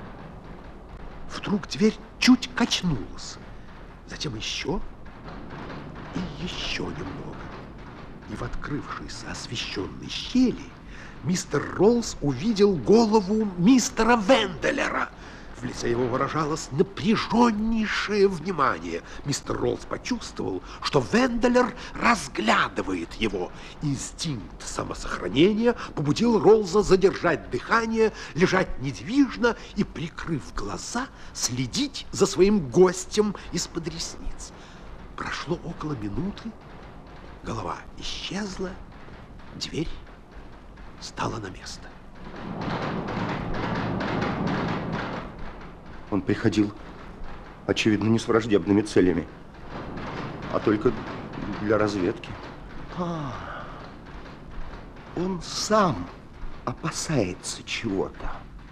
вдруг дверь чуть качнулась. Затем еще и еще немного. И в открывшейся освещенной щели мистер Роллс увидел голову мистера Венделера. В лице его выражалось напряженнейшее внимание. Мистер Роллс почувствовал, что Венделер разглядывает его. Инстинкт самосохранения побудил Роллза задержать дыхание, лежать недвижно и, прикрыв глаза, следить за своим гостем из-под ресниц. Прошло около минуты, голова исчезла, дверь стала на место. Он приходил, очевидно, не с враждебными целями, а только для разведки. Он сам опасается чего-то.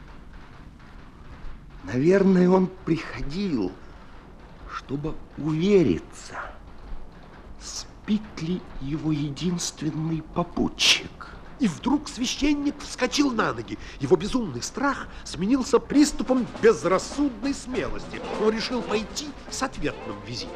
Наверное, он приходил, чтобы увериться, спит ли его единственный попутчик. И вдруг священник вскочил на ноги. Его безумный страх сменился приступом безрассудной смелости. Он решил пойти с ответным визитом.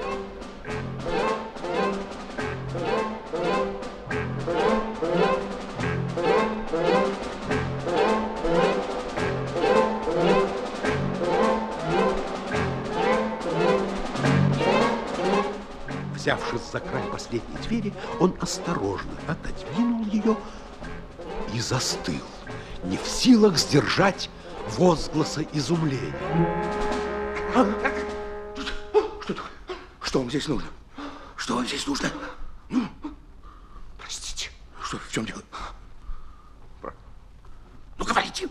Взявшись за край последней двери, он осторожно отодвинул ее и застыл, не в силах сдержать возгласа изумления. Что вам здесь нужно? Что вам здесь нужно? Ну, простите. Что, в чем дело? Ну, говорите.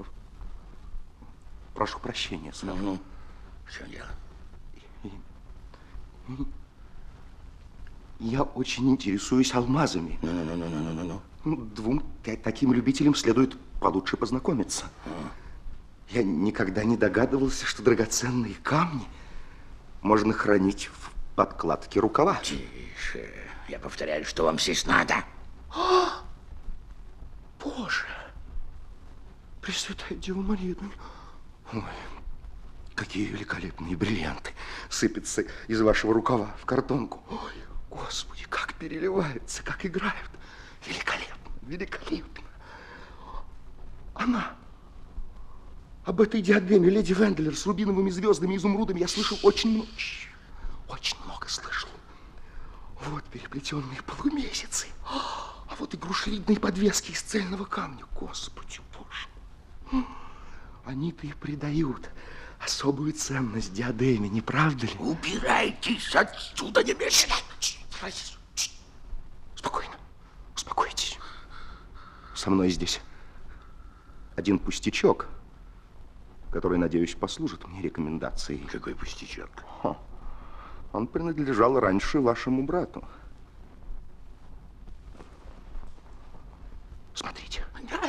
Прошу прощения, сэр. Ну, в чем дело? Я очень интересуюсь алмазами. Ну. Двум таким любителям следует получше познакомиться. Я никогда не догадывался, что драгоценные камни можно хранить в подкладке рукава. Тише. Я повторяю, что вам здесь надо. Боже! Пресвятая Дева Мария! Ой, какие великолепные бриллианты сыпятся из вашего рукава в картонку. Ой, Господи, как переливаются, как играют. Великолепно, великолепно. Она. Об этой диадеме леди Венделер с рубиновыми звездами и изумрудами я слышал очень много слышал. Вот переплетенные полумесяцы. А вот и грушевидные подвески из цельного камня. Господи, Боже. Они-то и придают особую ценность диадеме, не правда ли? Убирайтесь отсюда немедленно. Спокойно, успокойтесь. Со мной здесь один пустячок, который, надеюсь, послужит мне рекомендацией. Какой пустячок? Он принадлежал раньше вашему брату. Смотрите.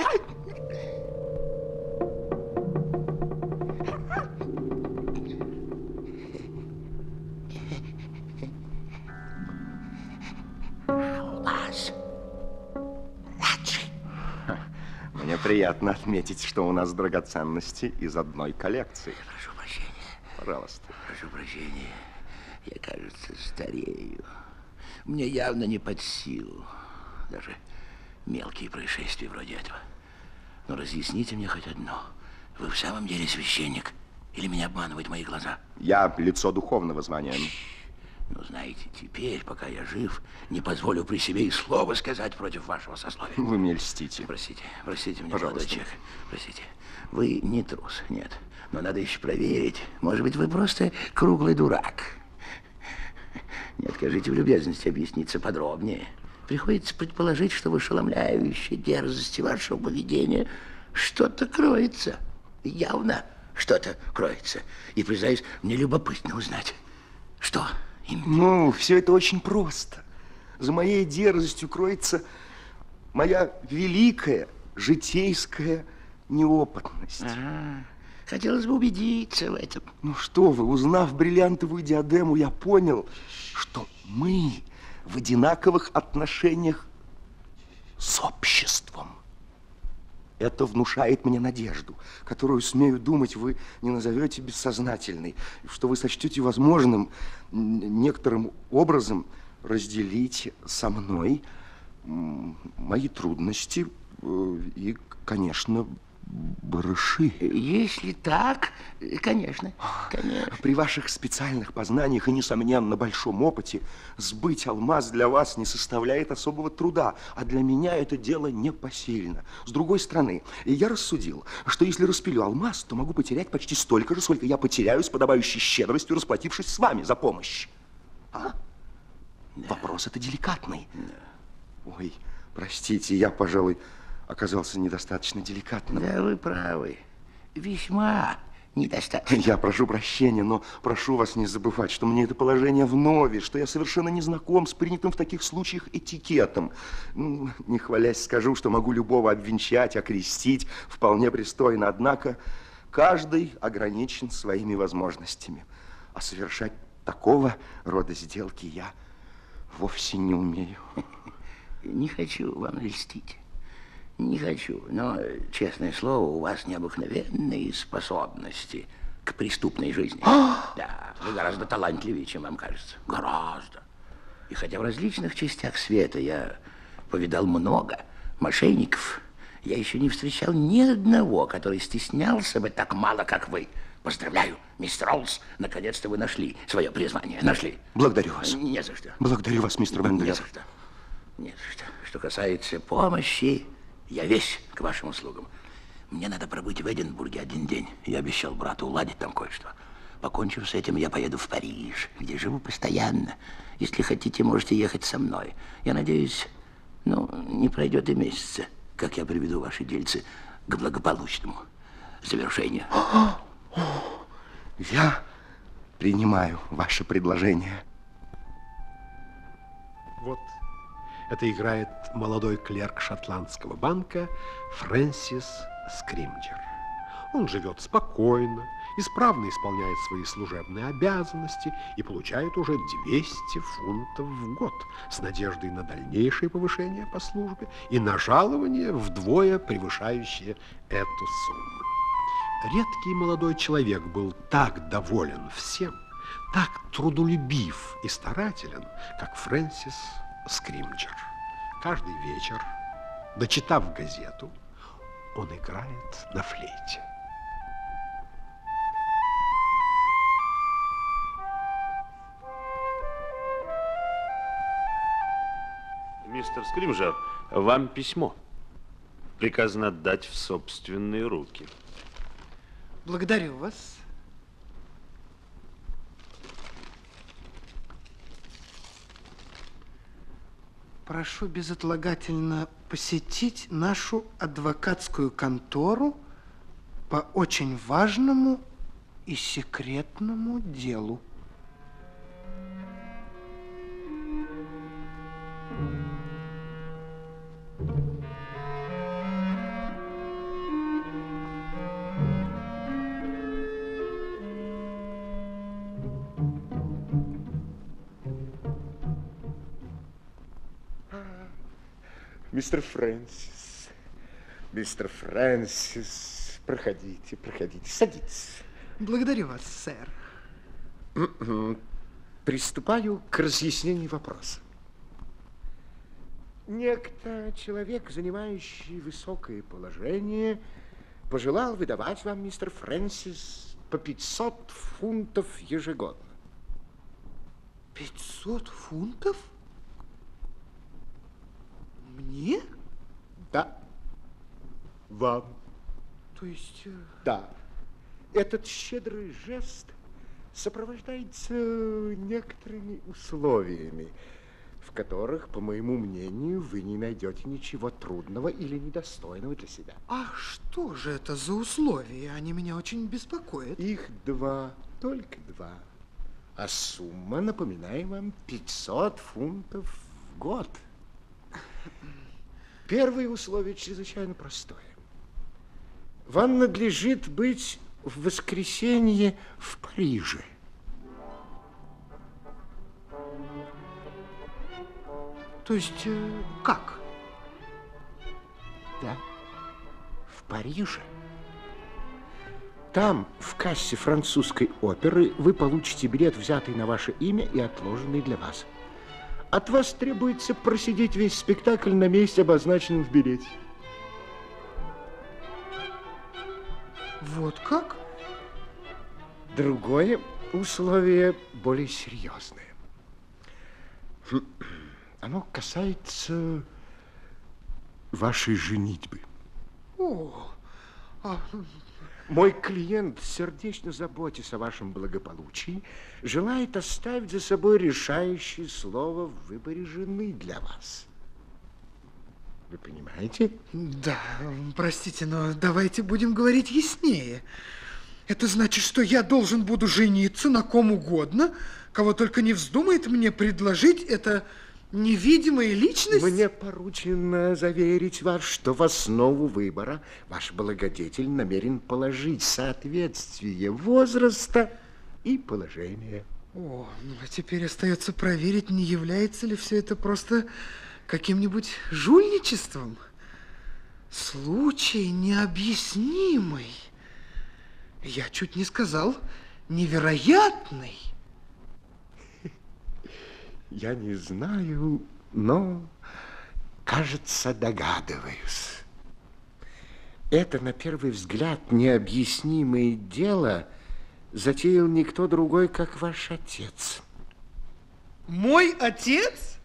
Алмаз. Младший. Мне приятно отметить, что у нас драгоценности из одной коллекции. Прошу прощения. Пожалуйста. Прошу прощения. Я, кажется, старею. Мне явно не под силу. Даже мелкие происшествия вроде этого. Но разъясните мне хоть одно. Вы в самом деле священник? Или меня обманывают мои глаза? Я лицо духовного звания. Ну, знаете, теперь, пока я жив, не позволю при себе и слова сказать против вашего сословия. Вы мне льстите. Простите меня, Пожалуйста. молодой человек. Простите. Вы не трус, нет. Но надо еще проверить. Может быть, вы просто круглый дурак. Не откажите в любезности объясниться подробнее. Приходится предположить, что в ошеломляющей дерзости вашего поведения что-то кроется. Явно что-то кроется. И, признаюсь, мне любопытно узнать, что именно. Ну, все это очень просто. За моей дерзостью кроется моя великая житейская неопытность. Хотелось бы убедиться в этом. Ну что вы, узнав бриллиантовую диадему, я понял, что мы в одинаковых отношениях с обществом. Это внушает мне надежду, которую, смею думать, вы не назовете бессознательной, что вы сочтете возможным некоторым образом разделить со мной мои трудности и, конечно, барыши. Если так, конечно, конечно. При ваших специальных познаниях и, несомненно, большом опыте сбыть алмаз для вас не составляет особого труда, а для меня это дело непосильно. С другой стороны, я рассудил, что если распилю алмаз, то могу потерять почти столько же, сколько я потеряю с подобающей щедростью, расплатившись с вами за помощь. А? Да. Вопрос это деликатный. Да. Ой, простите, я, пожалуй, оказался недостаточно деликатным. Да, вы правы. Весьма недостаточно. Я прошу прощения, но прошу вас не забывать, что мне это положение вновь, что я совершенно не знаком с принятым в таких случаях этикетом. Ну, не хвалясь, скажу, что могу любого обвенчать, окрестить вполне пристойно, однако каждый ограничен своими возможностями. А совершать такого рода сделки я вовсе не умею. Не хочу вам льстить. Не хочу, но, честное слово, у вас необыкновенные способности к преступной жизни. Да, вы гораздо талантливее, чем вам кажется. Гораздо. И хотя в различных частях света я повидал много мошенников, я еще не встречал ни одного, который стеснялся бы так мало, как вы. Поздравляю, мистер Роллс, наконец-то вы нашли свое призвание. Нашли. Благодарю вас. Не за что. Благодарю вас, мистер Менделев. Не за что. Не за что. Что касается помощи, я весь к вашим услугам. Мне надо пробыть в Эдинбурге один день. Я обещал брату уладить там кое-что. Покончив с этим, я поеду в Париж, где живу постоянно. Если хотите, можете ехать со мной. Я надеюсь, не пройдет и месяца, как я приведу ваши дельцы к благополучному завершению. Я принимаю ваше предложение. Вот. Это играет молодой клерк шотландского банка Фрэнсис Скримджер. Он живет спокойно, исправно исполняет свои служебные обязанности и получает уже 200 фунтов в год с надеждой на дальнейшее повышение по службе и на жалование вдвое превышающее эту сумму. Редкий молодой человек был так доволен всем, так трудолюбив и старателен, как Фрэнсис Скримджер. Каждый вечер, дочитав газету, он играет на флейте. Мистер Скримджер, вам письмо. Приказано отдать в собственные руки. Благодарю вас. Прошу безотлагательно посетить нашу адвокатскую контору по очень важному и секретному делу. Мистер Фрэнсис, проходите, проходите, садитесь. Благодарю вас, сэр. Приступаю к разъяснению вопроса. Некто человек, занимающий высокое положение, пожелал выдавать вам, мистер Фрэнсис, по 500 фунтов ежегодно. 500 фунтов? Мне? Да. Вам. То есть... Да. Этот щедрый жест сопровождается некоторыми условиями, в которых, по моему мнению, вы не найдете ничего трудного или недостойного для себя. А что же это за условия? Они меня очень беспокоят. Их два, только два. А сумма, напоминаю вам, 500 фунтов в год. Первое условие чрезвычайно простое. Вам надлежит быть в воскресенье в Париже. То есть, как? Да, в Париже. Там, в кассе французской оперы, вы получите билет, взятый на ваше имя и отложенный для вас. От вас требуется просидеть весь спектакль на месте, обозначенном в билете. Вот как? Другое условие более серьезное. Оно касается вашей женитьбы. О, Мой клиент, сердечно заботясь о вашем благополучии, желает оставить за собой решающее слово в выборе жены для вас. Вы понимаете? Да, простите, но давайте будем говорить яснее. Это значит, что я должен буду жениться на ком угодно, кого только не вздумает мне предложить эта невидимая личность? Мне поручено заверить вас, что в основу выбора ваш благодетель намерен положить соответствие возраста и положения. О, ну а теперь остается проверить, не является ли все это просто каким-нибудь жульничеством. Случай необъяснимый. Я чуть не сказал невероятный. Я не знаю, но, кажется, догадываюсь. Это, на первый взгляд, необъяснимое дело затеял никто другой, как ваш отец. Мой отец?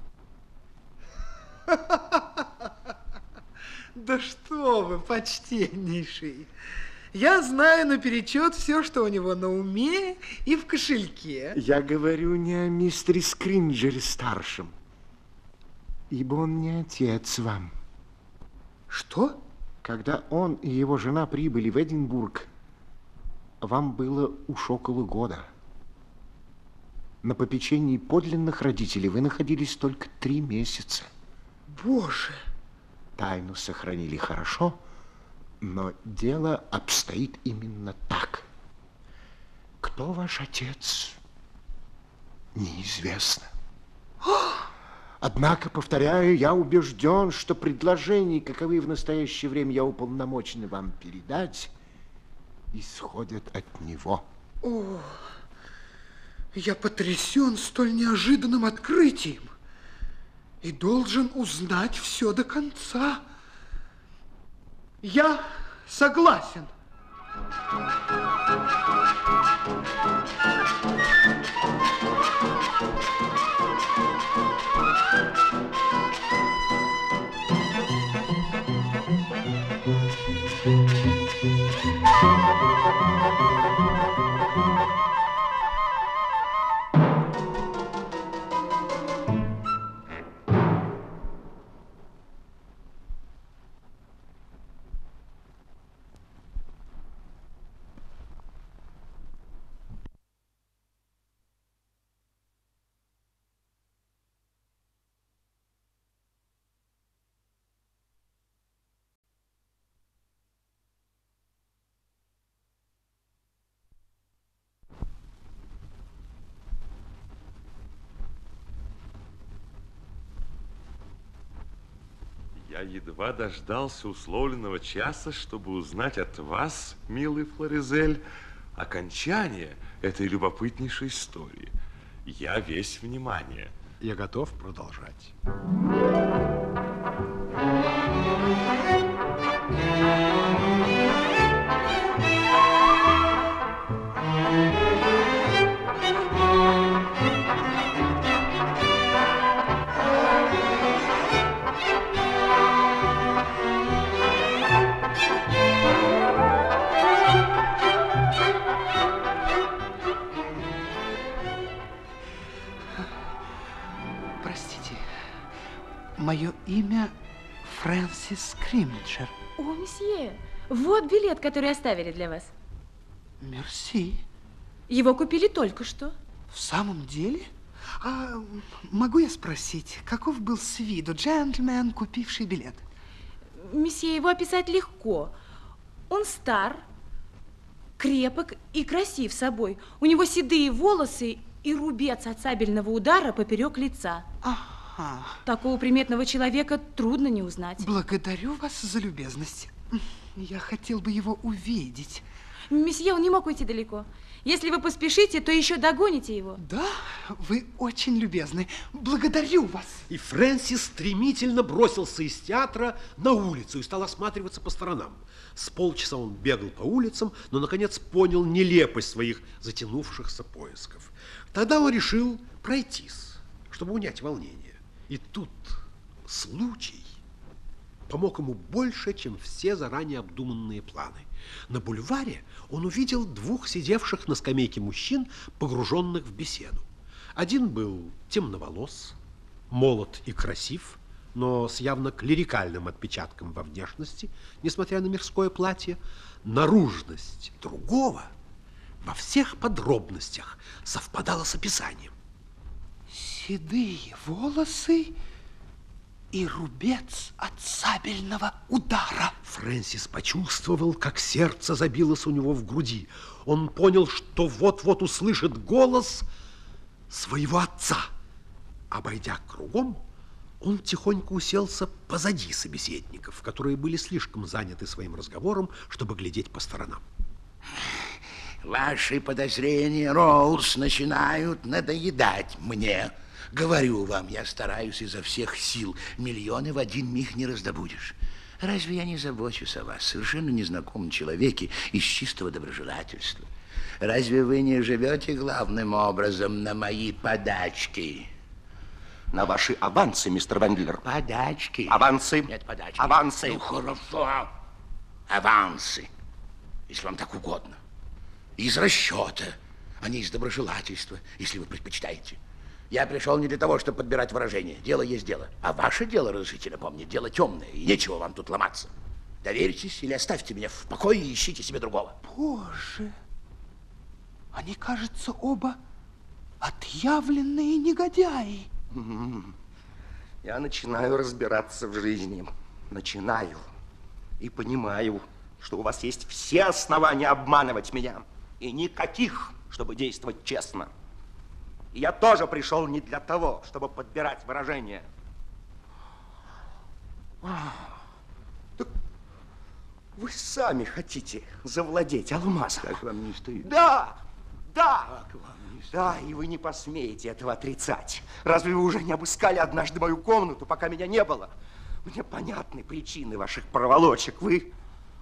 Да что вы, почтеннейший. Я знаю наперечет все, что у него на уме и в кошельке. Я говорю не о мистере Скринджере старшем, ибо он не отец вам. Что? Когда он и его жена прибыли в Эдинбург, вам было уж около года. На попечении подлинных родителей вы находились только 3 месяца. Боже! Тайну сохранили хорошо, но дело обстоит именно так. Кто ваш отец, неизвестно. Однако, повторяю, я убежден, что предложения, каковы в настоящее время я уполномочен вам передать, исходят от него. О, я потрясен столь неожиданным открытием и должен узнать все до конца. Я согласен. Я едва дождался условленного часа, чтобы узнать от вас, милый Флоризель, окончание этой любопытнейшей истории. Я весь внимание. Я готов продолжать. Простите, мое имя Фрэнсис Скримджер. О, месье, вот билет, который оставили для вас. Мерси. Его купили только что. В самом деле? А могу я спросить, каков был с виду джентльмен, купивший билет? Месье, его описать легко. Он стар, крепок и красив собой. У него седые волосы и рубец от сабельного удара поперек лица. Ага. Такого приметного человека трудно не узнать. Благодарю вас за любезность. Я хотел бы его увидеть. Месье, он не мог уйти далеко. Если вы поспешите, то еще догоните его. Да, вы очень любезны. Благодарю вас. И Фрэнсис стремительно бросился из театра на улицу и стал осматриваться по сторонам. С полчаса он бегал по улицам, но, наконец, понял нелепость своих затянувшихся поисков. Тогда он решил пройтись, чтобы унять волнение. И тут случай помог ему больше, чем все заранее обдуманные планы. На бульваре он увидел двух сидевших на скамейке мужчин, погруженных в беседу. Один был темноволос, молод и красив, но с явно клерикальным отпечатком во внешности, несмотря на мирское платье. Наружность другого во всех подробностях совпадала с описанием. Седые волосы и рубец от сабельного удара. Фрэнсис почувствовал, как сердце забилось у него в груди. Он понял, что вот-вот услышит голос своего отца. Обойдя кругом, он тихонько уселся позади собеседников, которые были слишком заняты своим разговором, чтобы глядеть по сторонам. Ваши подозрения, Роуз, начинают надоедать мне. Говорю вам, я стараюсь изо всех сил. Миллионы в один миг не раздобудешь. Разве я не забочусь о вас, совершенно незнакомом человеке из чистого доброжелательства? Разве вы не живете главным образом на мои подачки? На ваши авансы, мистер Вендлер. Подачки? Авансы. Нет, подачки. Авансы. Ну, хорошо. Авансы, если вам так угодно. Из расчета, а не из доброжелательства, если вы предпочитаете. Я пришел не для того, чтобы подбирать выражения. Дело есть дело. А ваше дело, разрешите напомнить, дело темное, и нечего вам тут ломаться. Доверьтесь или оставьте меня в покое и ищите себе другого. Боже, они, кажется, оба отъявленные негодяи. Я начинаю разбираться в жизни. Начинаю. И понимаю, что у вас есть все основания обманывать меня. И никаких, чтобы действовать честно. И я тоже пришел не для того, чтобы подбирать выражения. Так вы сами хотите завладеть алмазом. Как вам не стыдно? Да, да. Как вам не стыдно? Да, и вы не посмеете этого отрицать. Разве вы уже не обыскали однажды мою комнату, пока меня не было? Мне понятны причины ваших проволочек. Вы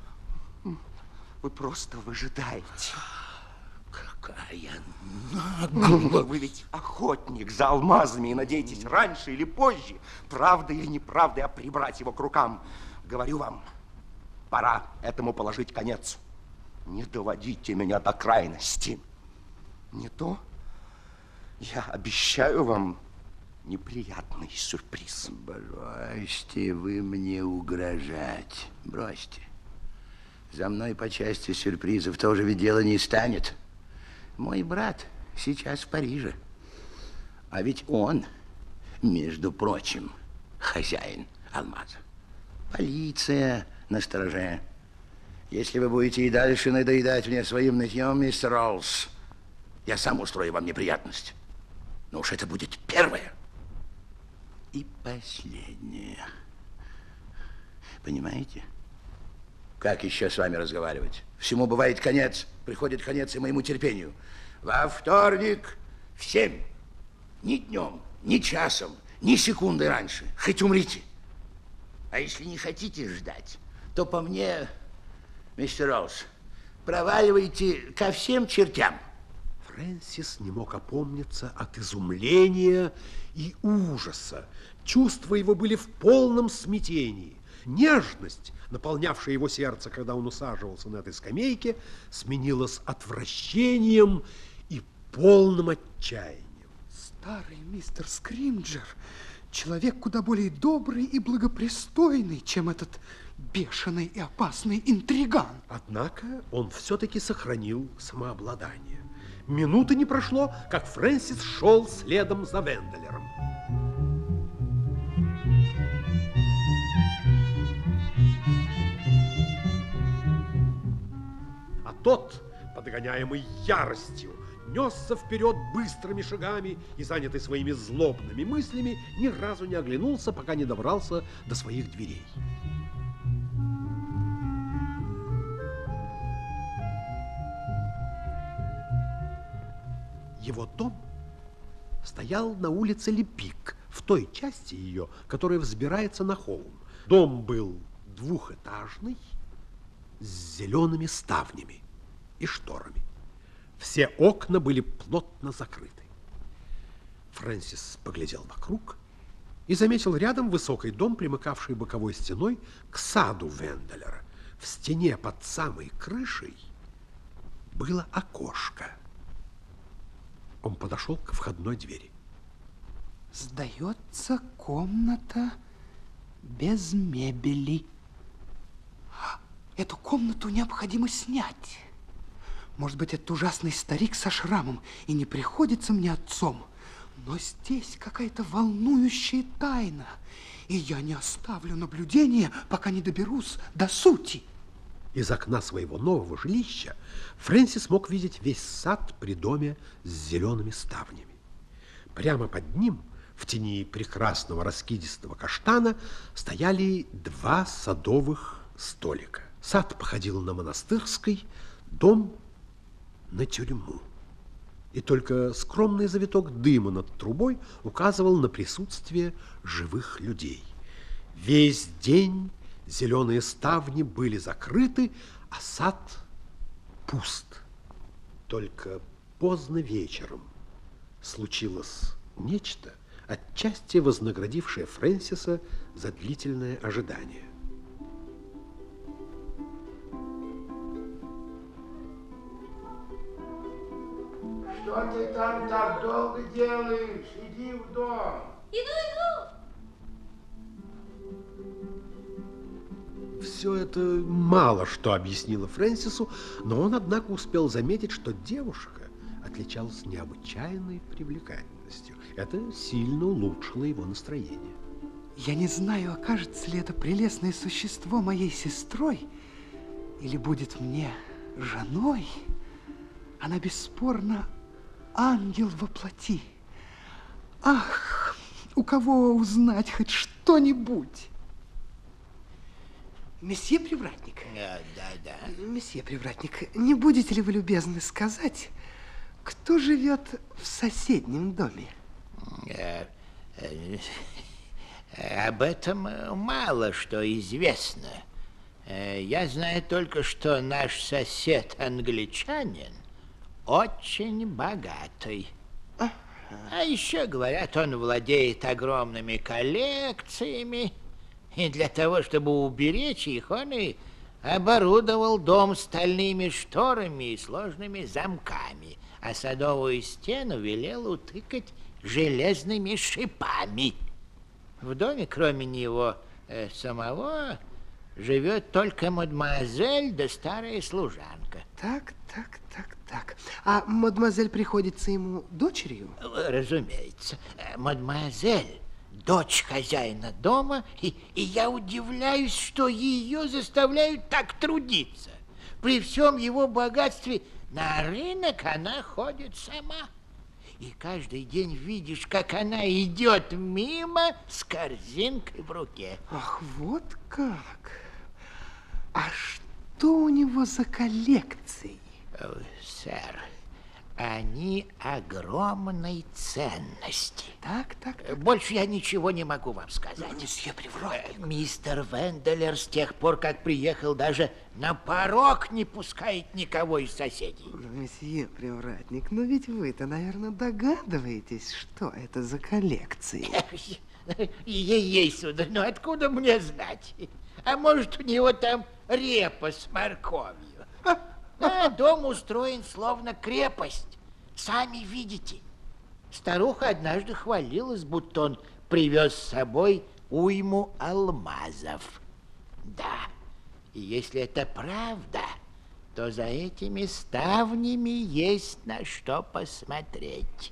просто выжидаете. Какая наглость! Вы ведь охотник за алмазами и надеетесь раньше или позже, правдой или неправдой, а прибрать его к рукам. Говорю вам, пора этому положить конец. Не доводите меня до крайности. Не то я обещаю вам неприятный сюрприз. Бросьте вы мне угрожать. Бросьте. За мной по части сюрпризов тоже ведь дело не станет. Мой брат сейчас в Париже. А ведь он, между прочим, хозяин алмаза. Полиция на стороже. Если вы будете и дальше надоедать мне своим нытьем, мистер Роуз, я сам устрою вам неприятность. Но уж это будет первое и последнее. Понимаете? Как еще с вами разговаривать? Всему бывает конец. Приходит конец и моему терпению. Во вторник в 7. Ни днем, ни часом, ни секунды раньше. Хоть умрите. А если не хотите ждать, то по мне, мистер Роуз, проваливайте ко всем чертям. Фрэнсис не мог опомниться от изумления и ужаса. Чувства его были в полном смятении. Нежность, наполнявшая его сердце, когда он усаживался на этой скамейке, сменилась отвращением и полным отчаянием. Старый мистер Скримджер, человек куда более добрый и благопристойный, чем этот бешеный и опасный интриган. Однако он все-таки сохранил самообладание. Минуты не прошло, как Фрэнсис шел следом за Венделером. А тот, подгоняемый яростью, несся вперед быстрыми шагами и, занятый своими злобными мыслями, ни разу не оглянулся, пока не добрался до своих дверей. Его дом стоял на улице Лепик, в той части ее, которая взбирается на холм. Дом был двухэтажный, с зелеными ставнями и шторами. Все окна были плотно закрыты. Фрэнсис поглядел вокруг и заметил рядом высокий дом, примыкавший боковой стеной к саду Венделера. В стене под самой крышей было окошко. Он подошел к входной двери. Сдается комната без мебели. Эту комнату необходимо снять. Может быть, этот ужасный старик со шрамом и не приходится мне отцом, но здесь какая-то волнующая тайна, и я не оставлю наблюдения, пока не доберусь до сути. Из окна своего нового жилища Фрэнсис мог видеть весь сад при доме с зелеными ставнями. Прямо под ним, в тени прекрасного раскидистого каштана, стояли два садовых столика. Сад походил на монастырский, дом на тюрьму. И только скромный завиток дыма над трубой указывал на присутствие живых людей. Весь день зеленые ставни были закрыты, а сад пуст. Только поздно вечером случилось нечто, отчасти вознаградившее Фрэнсиса за длительное ожидание. Что ты там так долго делаешь? Иди в дом. Иду. Все это мало что объяснило Фрэнсису, но он, однако, успел заметить, что девушка отличалась необычайной привлекательностью. Это сильно улучшило его настроение. Я не знаю, окажется ли это прелестное существо моей сестрой или будет мне женой. Она бесспорно ангел во плоти. Ах, у кого узнать хоть что-нибудь? Месье Привратник. Да. Месье Привратник, не будете ли вы любезны сказать, кто живет в соседнем доме? Об этом мало что известно. Я знаю только, что наш сосед англичанин очень богатый. А еще, говорят, он владеет огромными коллекциями. И для того, чтобы уберечь их, он и оборудовал дом стальными шторами и сложными замками, а садовую стену велел утыкать железными шипами. В доме, кроме него самого, живет только мадемуазель да старая служанка. Так. А мадемуазель приходится ему дочерью? Разумеется. Мадемуазель дочь хозяина дома, и я удивляюсь, что ее заставляют так трудиться. При всем его богатстве на рынок она ходит сама. И каждый день видишь, как она идет мимо с корзинкой в руке. Ах, вот как. А что у него за коллекции? Сэр, они огромной ценности. Так. Больше я ничего не могу вам сказать. Месье Привратник. Мистер Венделер с тех пор, как приехал, даже на порог не пускает никого из соседей. Месье Привратник, но ведь вы-то, наверное, догадываетесь, что это за коллекции. Ей-ей, сударь, ну откуда мне знать? А может, у него там репа с морковью? Дом устроен словно крепость. Сами видите. Старуха однажды хвалилась, будто он привез с собой уйму алмазов. Да, и если это правда, то за этими ставнями есть на что посмотреть.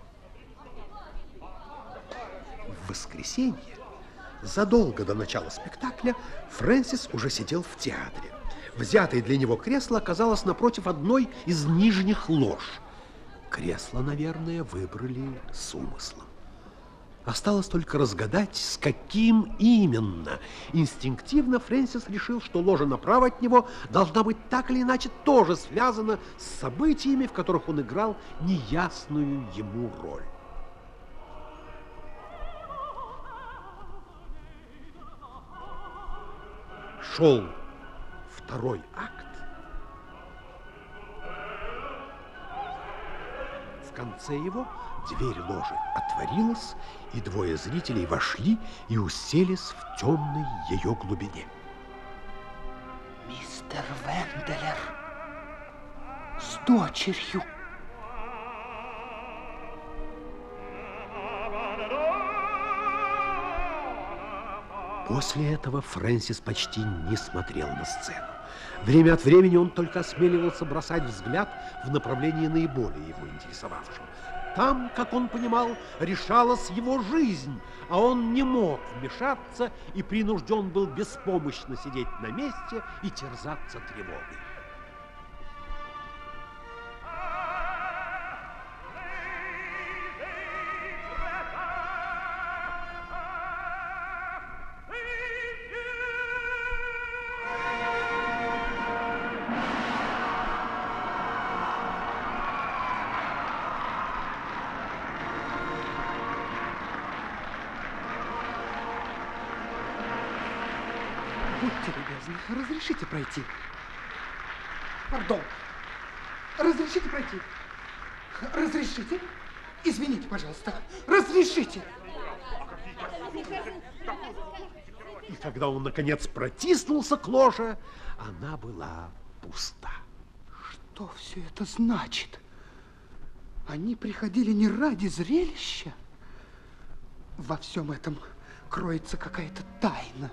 В воскресенье, задолго до начала спектакля, Фрэнсис уже сидел в театре. Взятое для него кресло оказалось напротив одной из нижних лож. Кресло, наверное, выбрали с умыслом. Осталось только разгадать, с каким именно. Инстинктивно Фрэнсис решил, что ложа направо от него должна быть так или иначе тоже связана с событиями, в которых он играл неясную ему роль. Шел второй акт. В конце его дверь ложи отворилась, и двое зрителей вошли и уселись в темной ее глубине. Мистер Венделер с дочерью. После этого Фрэнсис почти не смотрел на сцену. Время от времени он только осмеливался бросать взгляд в направлении наиболее его интересовавшего. Там, как он понимал, решалась его жизнь, а он не мог вмешаться и принужден был беспомощно сидеть на месте и терзаться тревогой. Будьте любезны, разрешите пройти. Пардон. Разрешите пройти. Разрешите. Извините, пожалуйста. Разрешите. И когда он, наконец, протиснулся к ложе, она была пуста. Что все это значит? Они приходили не ради зрелища. Во всем этом кроется какая-то тайна.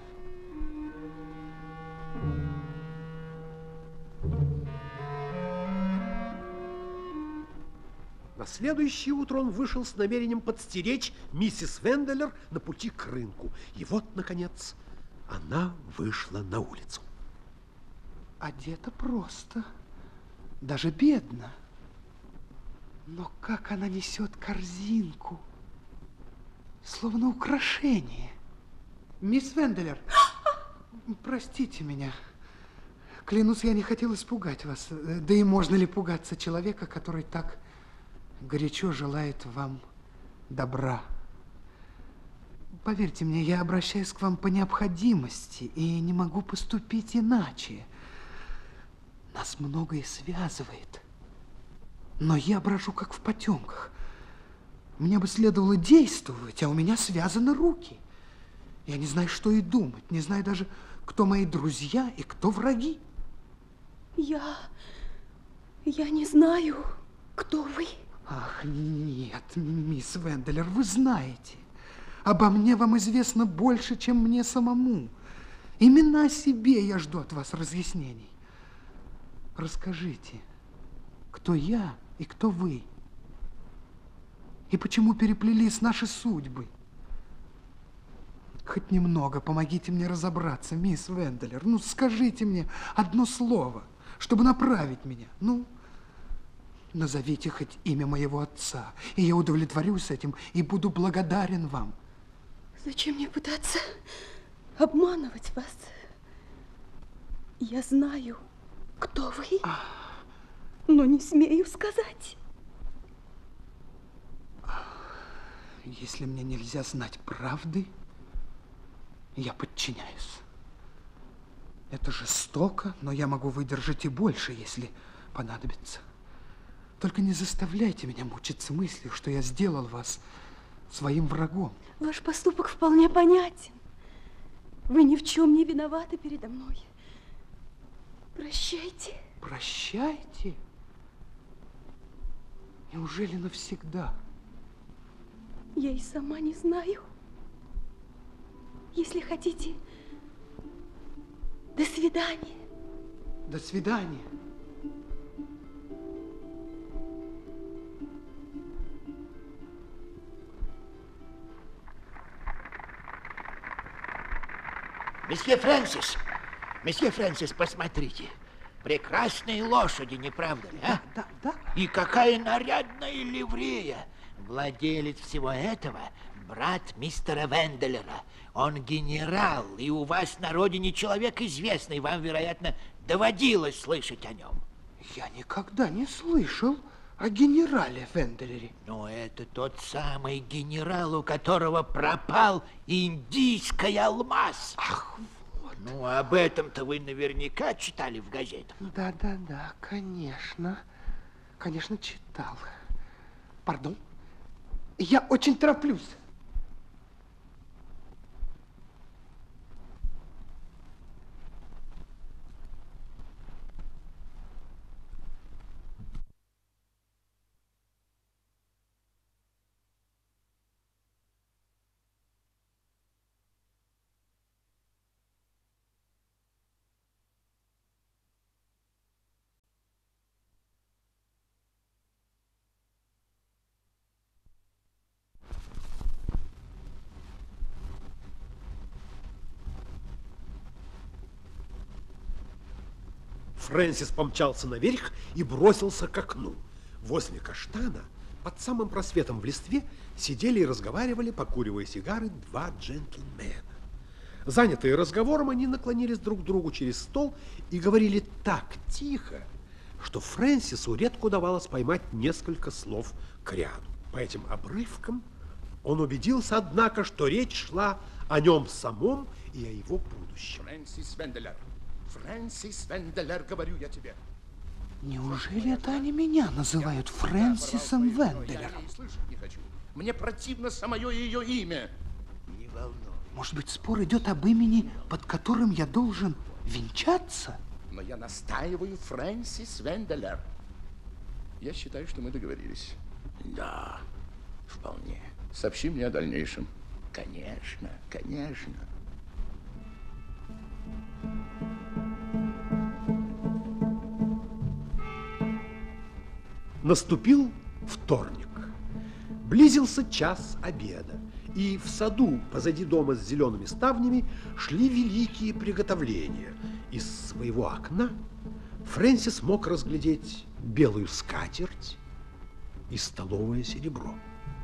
На следующее утро он вышел с намерением подстеречь миссис Венделер на пути к рынку. И вот, наконец, она вышла на улицу. Одета просто, даже бедно. Но как она несет корзинку, словно украшение. Мисс Венделер, простите меня. Клянусь, я не хотел испугать вас. Да и можно ли пугаться человека, который так горячо желает вам добра? Поверьте мне, я обращаюсь к вам по необходимости и не могу поступить иначе. Нас многое связывает, но я брожу как в потемках. Мне бы следовало действовать, а у меня связаны руки. Я не знаю, что и думать, не знаю даже, кто мои друзья и кто враги. Я не знаю, кто вы. Ах, нет, мисс Венделер, вы знаете. Обо мне вам известно больше, чем мне самому. Именно о себе я жду от вас разъяснений. Расскажите, кто я и кто вы? И почему переплелись наши судьбы? Хоть немного помогите мне разобраться, мисс Венделер. Ну, скажите мне одно слово, чтобы направить меня. Ну, Назовите хоть имя моего отца, и я удовлетворюсь этим и буду благодарен вам. Зачем мне пытаться обманывать вас? Я знаю, кто вы, но не смею сказать. Если мне нельзя знать правды, я подчиняюсь. Это жестоко, но я могу выдержать и больше, если понадобится. Только не заставляйте меня мучиться мыслью, что я сделал вас своим врагом. Ваш поступок вполне понятен. Вы ни в чем не виноваты передо мной. Прощайте. Прощайте? Неужели навсегда? Я и сама не знаю. Если хотите, до свидания. До свидания. Месье Фрэнсис, посмотрите. Прекрасные лошади, не правда ли, а? Да. И какая нарядная ливрея. Владелец всего этого – брат мистера Венделера. Он генерал, и у вас на родине человек известный. Вам, вероятно, доводилось слышать о нем. Я никогда не слышал о генерале Венделере. Но это тот самый генерал, у которого пропал индийский алмаз. Ах, вот. Ну, об этом-то вы наверняка читали в газетах. Да, конечно. Конечно, читал. Пардон? Я очень тороплюсь. Фрэнсис помчался наверх и бросился к окну. Возле каштана, под самым просветом в листве, сидели и разговаривали, покуривая сигары, два джентльмена. Занятые разговором, они наклонились друг к другу через стол и говорили так тихо, что Фрэнсису редко удавалось поймать несколько слов к ряду. По этим обрывкам он убедился, однако, что речь шла о нем самом и о его будущем. Фрэнсис Венделер, говорю я тебе. Неужели это они меня называют Фрэнсисом Венделером? Я слышать не хочу. Мне противно самое ее имя. Не волнуйся. Может быть, спор идет об имени, под которым я должен венчаться? Но я настаиваю, Фрэнсис Венделер. Я считаю, что мы договорились. Да, вполне. Сообщи мне о дальнейшем. Конечно. Наступил вторник. Близился час обеда, и в саду позади дома с зелеными ставнями шли великие приготовления. Из своего окна Фрэнсис мог разглядеть белую скатерть и столовое серебро.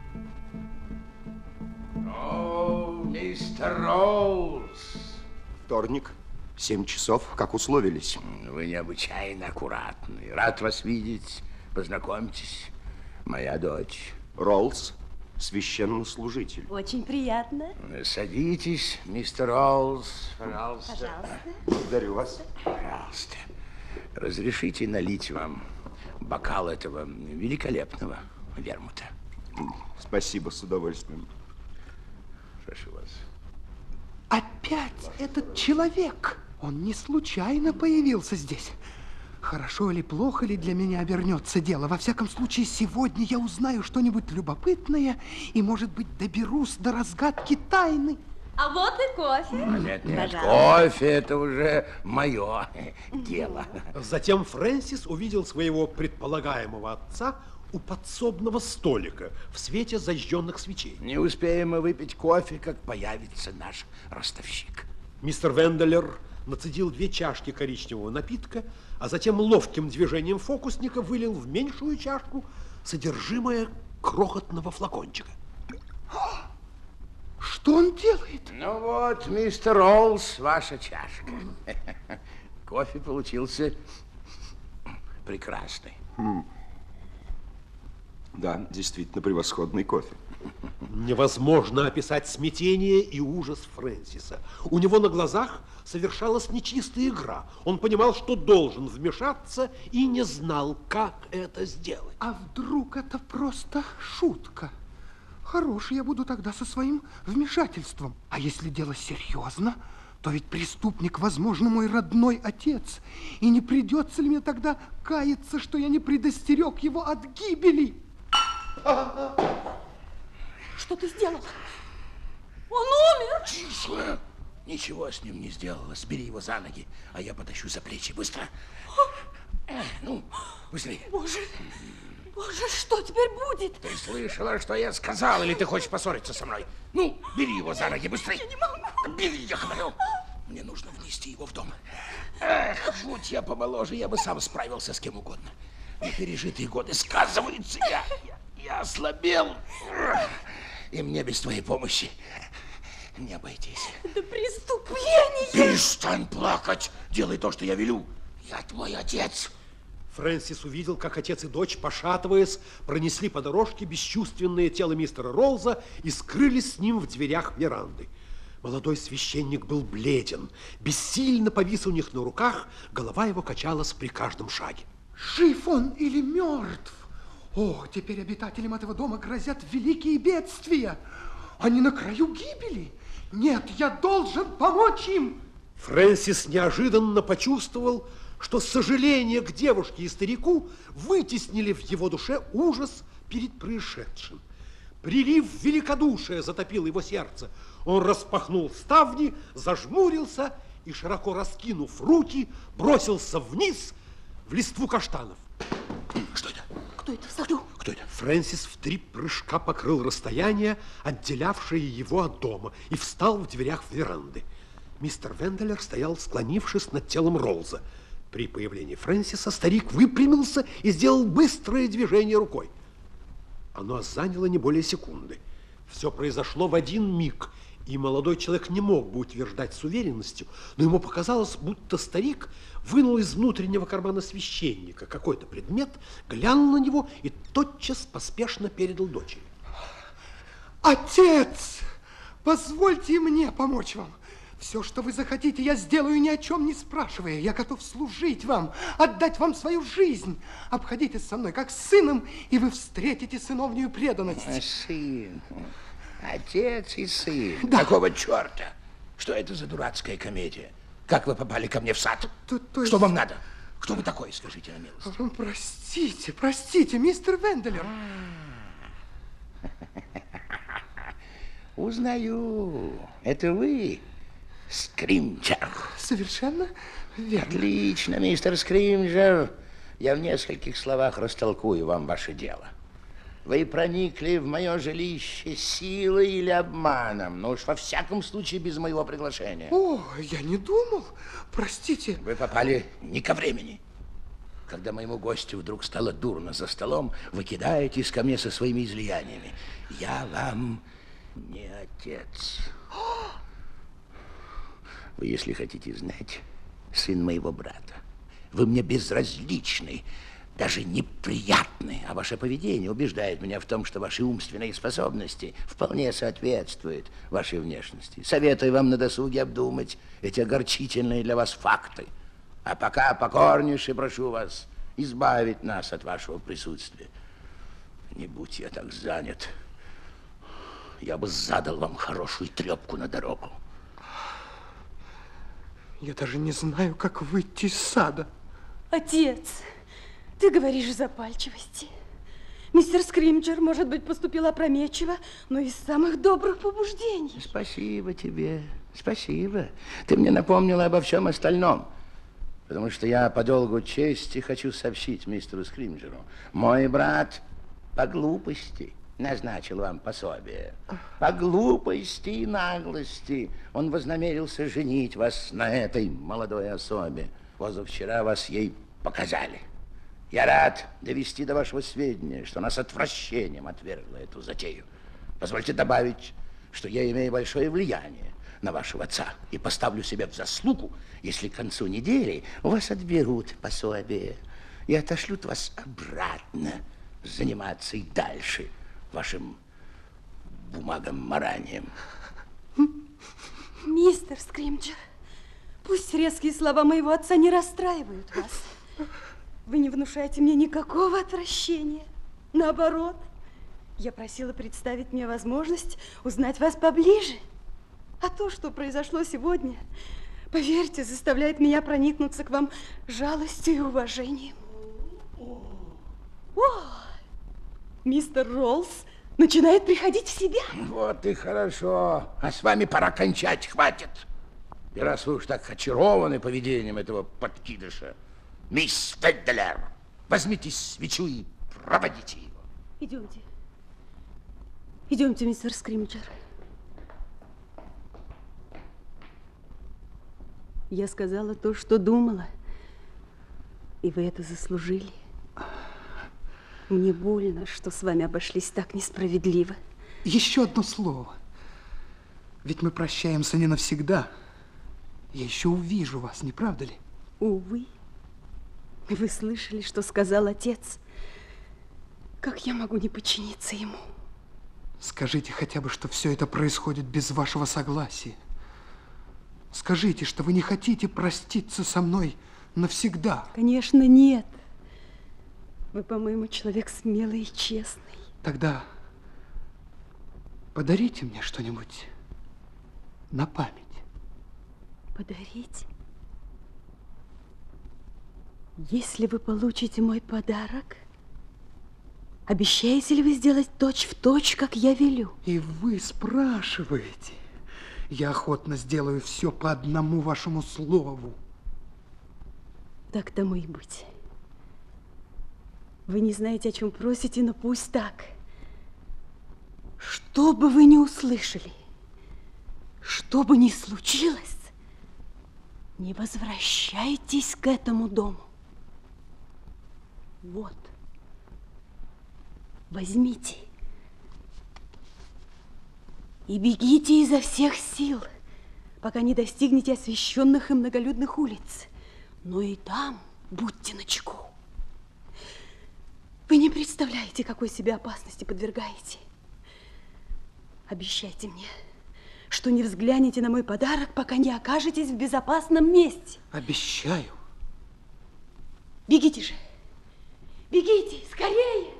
О, мистер Роуз! Вторник, 7 часов, как условились. Вы необычайно аккуратны. Рад вас видеть. Познакомьтесь, моя дочь. Роллс, священнослужитель. Очень приятно. Садитесь, мистер Роллс, пожалуйста. Благодарю вас. Пожалуйста. Разрешите налить вам бокал этого великолепного вермута. Спасибо, с удовольствием. Прошу вас. Опять этот человек. Он не случайно появился здесь. Хорошо или плохо ли для меня обернется дело. Во всяком случае, сегодня я узнаю что-нибудь любопытное и, может быть, доберусь до разгадки тайны. А вот и кофе. Нет, кофе это уже мое дело. Затем Фрэнсис увидел своего предполагаемого отца у подсобного столика в свете зажженных свечей. Не успеем мы выпить кофе, как появится наш ростовщик. Мистер Венделер нацедил 2 чашки коричневого напитка, а затем ловким движением фокусника вылил в меньшую чашку содержимое крохотного флакончика. Что он делает? Ну вот, мистер Роллс, ваша чашка. Кофе получился прекрасный. Да, действительно превосходный кофе. Невозможно описать смятение и ужас Фрэнсиса. У него на глазах совершалась нечистая игра. Он понимал, что должен вмешаться, и не знал, как это сделать. А вдруг это просто шутка? Хорош я буду тогда со своим вмешательством. А если дело серьезно, то ведь преступник, возможно, мой родной отец. И не придется ли мне тогда каяться, что я не предостерег его от гибели? Что ты сделал? Он умер! Тише! Ничего с ним не сделалось. Бери его за ноги, а я потащу за плечи. Быстро! Ну, быстрее! Боже, боже, что теперь будет? Ты слышала, что я сказал, или ты хочешь поссориться со мной? Ну, бери его за ноги, быстрее! Я не могу! Бери, я говорю! Мне нужно внести его в дом. Эх, будь я помоложе, я бы сам справился с кем угодно. Непережитые годы сказываются, я ослабел. И мне без твоей помощи не обойтись. Это преступление! Перестань плакать! Делай то, что я велю. Я твой отец. Фрэнсис увидел, как отец и дочь, пошатываясь, пронесли по дорожке бесчувственное тело мистера Роллза и скрылись с ним в дверях веранды. Молодой священник был бледен, бессильно повис у них на руках, голова его качалась при каждом шаге. Жив он или мертв? О, теперь обитателям этого дома грозят великие бедствия. Они на краю гибели. Нет, я должен помочь им. Фрэнсис неожиданно почувствовал, что сожаление к девушке и старику вытеснили в его душе ужас перед происшедшим. Прилив великодушия затопил его сердце. Он распахнул ставни, зажмурился и, широко раскинув руки, бросился вниз в листву каштанов. Что это? Кто это в саду? Кто это? Фрэнсис в 3 прыжка покрыл расстояние, отделявшее его от дома, и встал в дверях веранды. Мистер Венделер стоял, склонившись над телом Роллза. При появлении Фрэнсиса старик выпрямился и сделал быстрое движение рукой. Оно заняло не более секунды. Все произошло в один миг, и молодой человек не мог бы утверждать с уверенностью, но ему показалось, будто старик вынул из внутреннего кармана священника какой-то предмет, глянул на него и тотчас поспешно передал дочери. Отец, позвольте мне помочь вам. Все, что вы захотите, я сделаю, ни о чем не спрашивая. Я готов служить вам, отдать вам свою жизнь. Обходитесь со мной как с сыном, и вы встретите сыновнюю преданность. Сын, отец и сын. Да. Какого черта? Что это за дурацкая комедия? Как вы попали ко мне в сад? То Что вам надо? Кто вы такой, скажите на милость? Простите, простите, мистер Венделер. Узнаю. Это вы, Скримджер. Совершенно верно. Отлично, мистер Скримджер. Я в нескольких словах растолкую вам ваше дело. Вы проникли в мое жилище силой или обманом, но уж во всяком случае без моего приглашения. О, я не думал. Простите. Вы попали не ко времени. Когда моему гостю вдруг стало дурно за столом, вы кидаетесь ко мне со своими излияниями. Я вам не отец. Вы, если хотите знать, сын моего брата. Вы мне безразличны, даже неприятны, а ваше поведение убеждает меня в том, что ваши умственные способности вполне соответствуют вашей внешности. Советую вам на досуге обдумать эти огорчительные для вас факты. А пока покорнейше прошу вас избавить нас от вашего присутствия. Не будь я так занят, я бы задал вам хорошую трепку на дорогу. Я даже не знаю, как выйти из сада. Отец, ты говоришь в запальчивости. Мистер Скримджер, может быть, поступил опрометчиво, но из самых добрых побуждений. Спасибо тебе, спасибо. Ты мне напомнила обо всем остальном. Потому что я по долгу чести хочу сообщить мистеру Скримджеру. Мой брат по глупости назначил вам пособие. По глупости и наглости он вознамерился женить вас на этой молодой особе. Позавчера вас ей показали. Я рад довести до вашего сведения, что она с отвращением отвергла эту затею. Позвольте добавить, что я имею большое влияние на вашего отца и поставлю себя в заслугу, если к концу недели у вас отберут пособие и отошлют вас обратно заниматься и дальше вашим бумагоморанием. Мистер Скримджер, пусть резкие слова моего отца не расстраивают вас. Вы не внушаете мне никакого отвращения. Наоборот, я просила представить мне возможность узнать вас поближе. А то, что произошло сегодня, поверьте, заставляет меня проникнуться к вам жалостью и уважением. О, мистер Роллс начинает приходить в себя. Вот и хорошо. А с вами пора кончать, хватит. И раз вы уж так очарованы поведением этого подкидыша, мисс Федделер, возьмите свечу и проводите его. Идемте. Идемте, мистер Скримджер. Я сказала то, что думала, и вы это заслужили. Мне больно, что с вами обошлись так несправедливо. Еще одно слово. Ведь мы прощаемся не навсегда. Я еще увижу вас, не правда ли? Увы. Вы слышали, что сказал отец? Как я могу не подчиниться ему? Скажите хотя бы, что все это происходит без вашего согласия. Скажите, что вы не хотите проститься со мной навсегда. Конечно, нет. Вы, по-моему, человек смелый и честный. Тогда подарите мне что-нибудь на память. Подарить? Если вы получите мой подарок, обещаете ли вы сделать точь-в-точь, как я велю? И вы спрашиваете. Я охотно сделаю все по одному вашему слову. Так тому и быть. Вы не знаете, о чем просите, но пусть так. Что бы вы ни услышали, что бы ни случилось, не возвращайтесь к этому дому. Вот. Возьмите. И бегите изо всех сил, пока не достигнете освещенных и многолюдных улиц. Но и там будьте начеку. Вы не представляете, какой себе опасности подвергаете. Обещайте мне, что не взглянете на мой подарок, пока не окажетесь в безопасном месте. Обещаю. Бегите же. Бегите, скорее.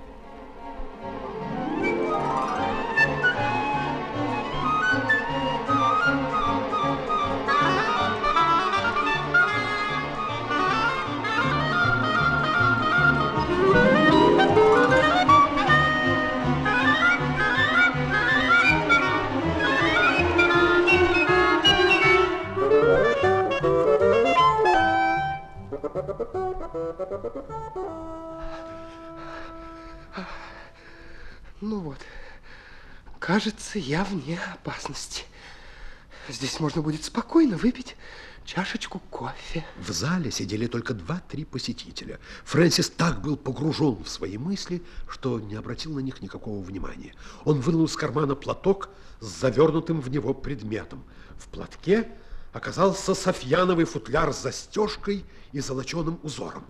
Ну вот, кажется, я вне опасности. Здесь можно будет спокойно выпить чашечку кофе. В зале сидели только 2-3 посетителя. Фрэнсис так был погружен в свои мысли, что не обратил на них никакого внимания. Он вынул из кармана платок с завернутым в него предметом. В платке оказался софьяновый футляр с застежкой и золоченым узором.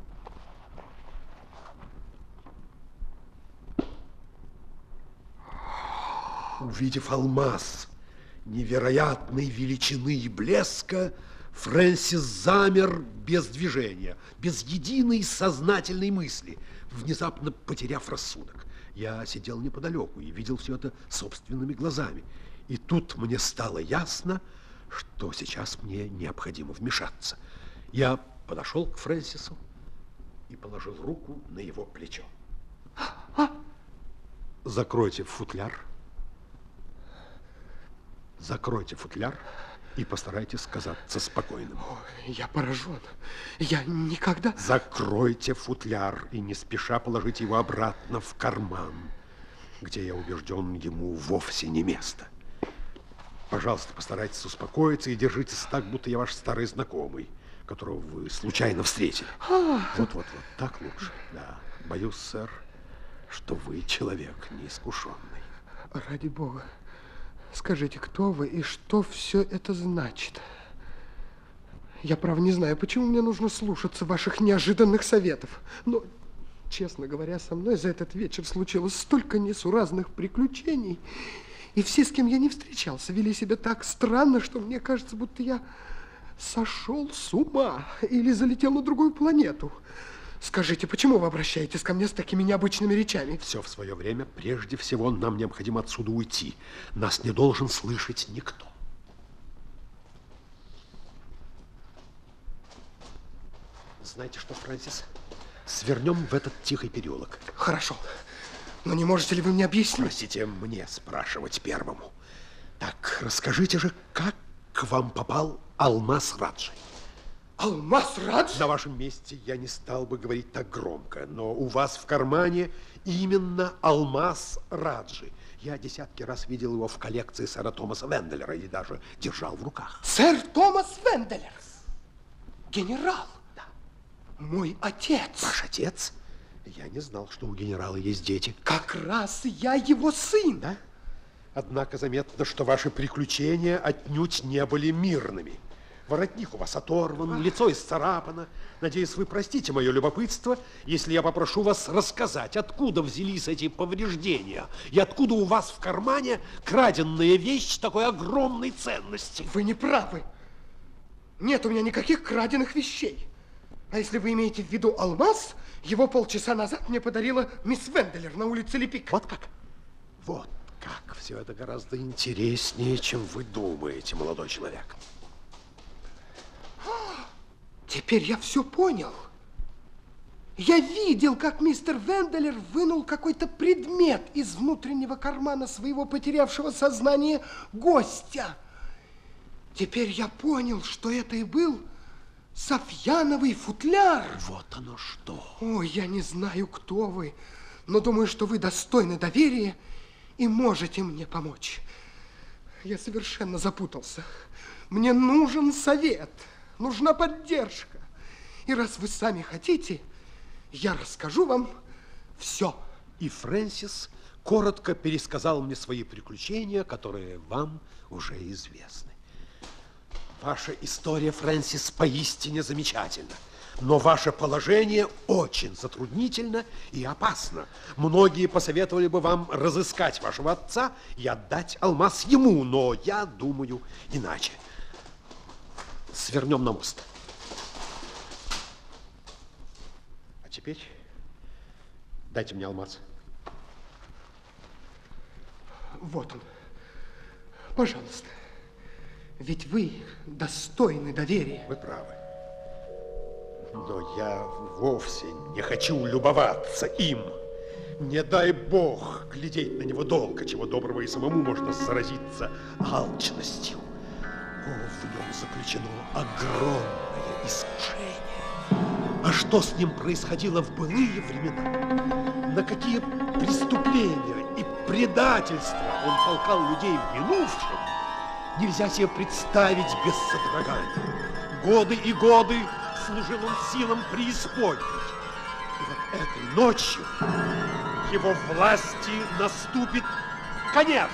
Увидев алмаз невероятной величины и блеска, Фрэнсис замер без движения, без единой сознательной мысли, внезапно потеряв рассудок. Я сидел неподалеку и видел все это собственными глазами. И тут мне стало ясно, что сейчас мне необходимо вмешаться. Я подошел к Фрэнсису и положил руку на его плечо. Закройте футляр. Закройте футляр и постарайтесь казаться спокойным. Я поражен. Я никогда... Закройте футляр и не спеша положите его обратно в карман, где, я убежден, ему вовсе не место. Пожалуйста, постарайтесь успокоиться и держитесь так, будто я ваш старый знакомый. которого вы случайно встретили. Вот, так лучше. Да, боюсь, сэр, что вы человек неискушенный. Ради бога, скажите, кто вы и что все это значит? Я, право, не знаю, почему мне нужно слушаться ваших неожиданных советов. Но, честно говоря, со мной за этот вечер случилось столько несуразных приключений. И все, с кем я не встречался, вели себя так странно, что мне кажется, будто я сошел с ума или залетел на другую планету. Скажите, почему вы обращаетесь ко мне с такими необычными речами? Все в свое время. Прежде всего, нам необходимо отсюда уйти. Нас не должен слышать никто. Знаете что, Фрэнсис? Свернем в этот тихий переулок. Хорошо. Но не можете ли вы мне объяснить? Простите, мне спрашивать первому. Так, расскажите же, как к вам попал алмаз Раджи? Алмаз Раджи? На вашем месте я не стал бы говорить так громко, но у вас в кармане именно алмаз Раджи. Я десятки раз видел его в коллекции сэра Томаса Венделера и даже держал в руках. Сэр Томас Венделер? Генерал? Да. Мой отец. Ваш отец? Я не знал, что у генерала есть дети. Как раз я его сын. Да? Однако заметно, что ваши приключения отнюдь не были мирными. Воротник у вас оторван, лицо исцарапано. Надеюсь, вы простите мое любопытство, если я попрошу вас рассказать, откуда взялись эти повреждения и откуда у вас в кармане краденная вещь такой огромной ценности. Вы не правы. Нет у меня никаких краденных вещей. А если вы имеете в виду алмаз, его полчаса назад мне подарила мисс Венделер на улице Лепик. Вот как? Вот как. Все это гораздо интереснее, чем вы думаете, молодой человек. Теперь я все понял. Я видел, как мистер Венделер вынул какой-то предмет из внутреннего кармана своего потерявшего сознание гостя. Теперь я понял, что это и был Софьяновый футляр. Вот оно что. Ой, я не знаю, кто вы, но думаю, что вы достойны доверия и можете мне помочь. Я совершенно запутался. Мне нужен совет, нужна поддержка. И раз вы сами хотите, я расскажу вам все. И Фрэнсис коротко пересказал мне свои приключения, которые вам уже известны. Ваша история, Фрэнсис, поистине замечательна. Но ваше положение очень затруднительно и опасно. Многие посоветовали бы вам разыскать вашего отца и отдать алмаз ему, но я думаю иначе. Свернем на мост. А теперь дайте мне алмаз. Вот он. Пожалуйста. Ведь вы достойны доверия. Вы правы. Но я вовсе не хочу любоваться им. Не дай бог глядеть на него долго, чего доброго и самому можно заразиться алчностью. О, в нем заключено огромное искушение. А что с ним происходило в былые времена? На какие преступления и предательства он толкал людей в минувшем, нельзя себе представить без содрогания. Годы и годы служил он силам преисподней. И вот этой ночью его власти наступит конец.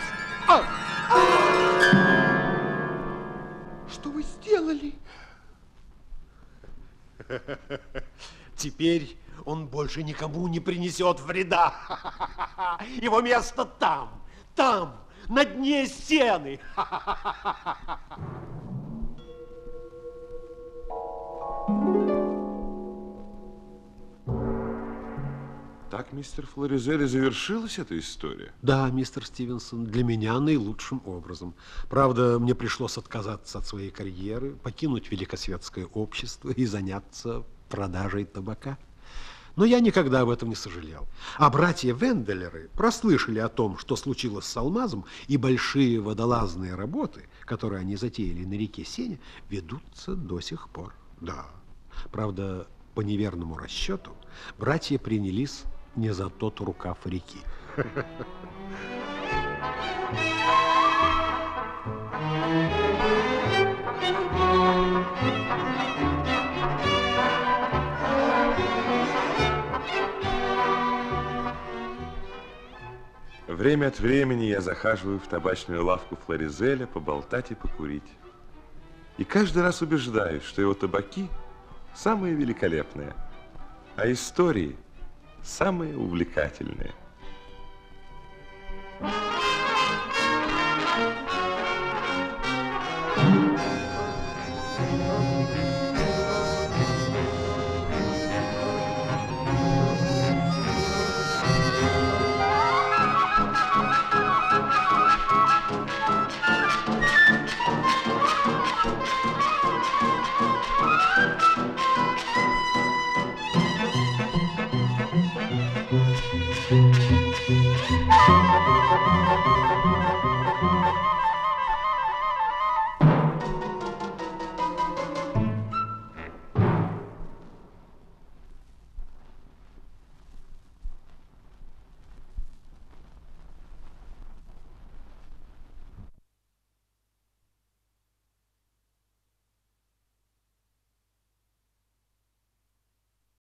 Что вы сделали? Теперь он больше никому не принесет вреда. Его место там, на дне стены. Так, мистер Флоризель, завершилась эта история? Да, мистер Стивенсон, для меня наилучшим образом. Правда, мне пришлось отказаться от своей карьеры, покинуть великосветское общество и заняться продажей табака. Но я никогда об этом не сожалел. А братья Венделеры прослышали о том, что случилось с алмазом, и большие водолазные работы, которые они затеяли на реке Сене, ведутся до сих пор. Да, правда, по неверному расчету, братья принялись не за тот рукав реки. Время от времени я захаживаю в табачную лавку Флоризеля поболтать и покурить. И каждый раз убеждаюсь, что его табаки самые великолепные, а истории самые увлекательные.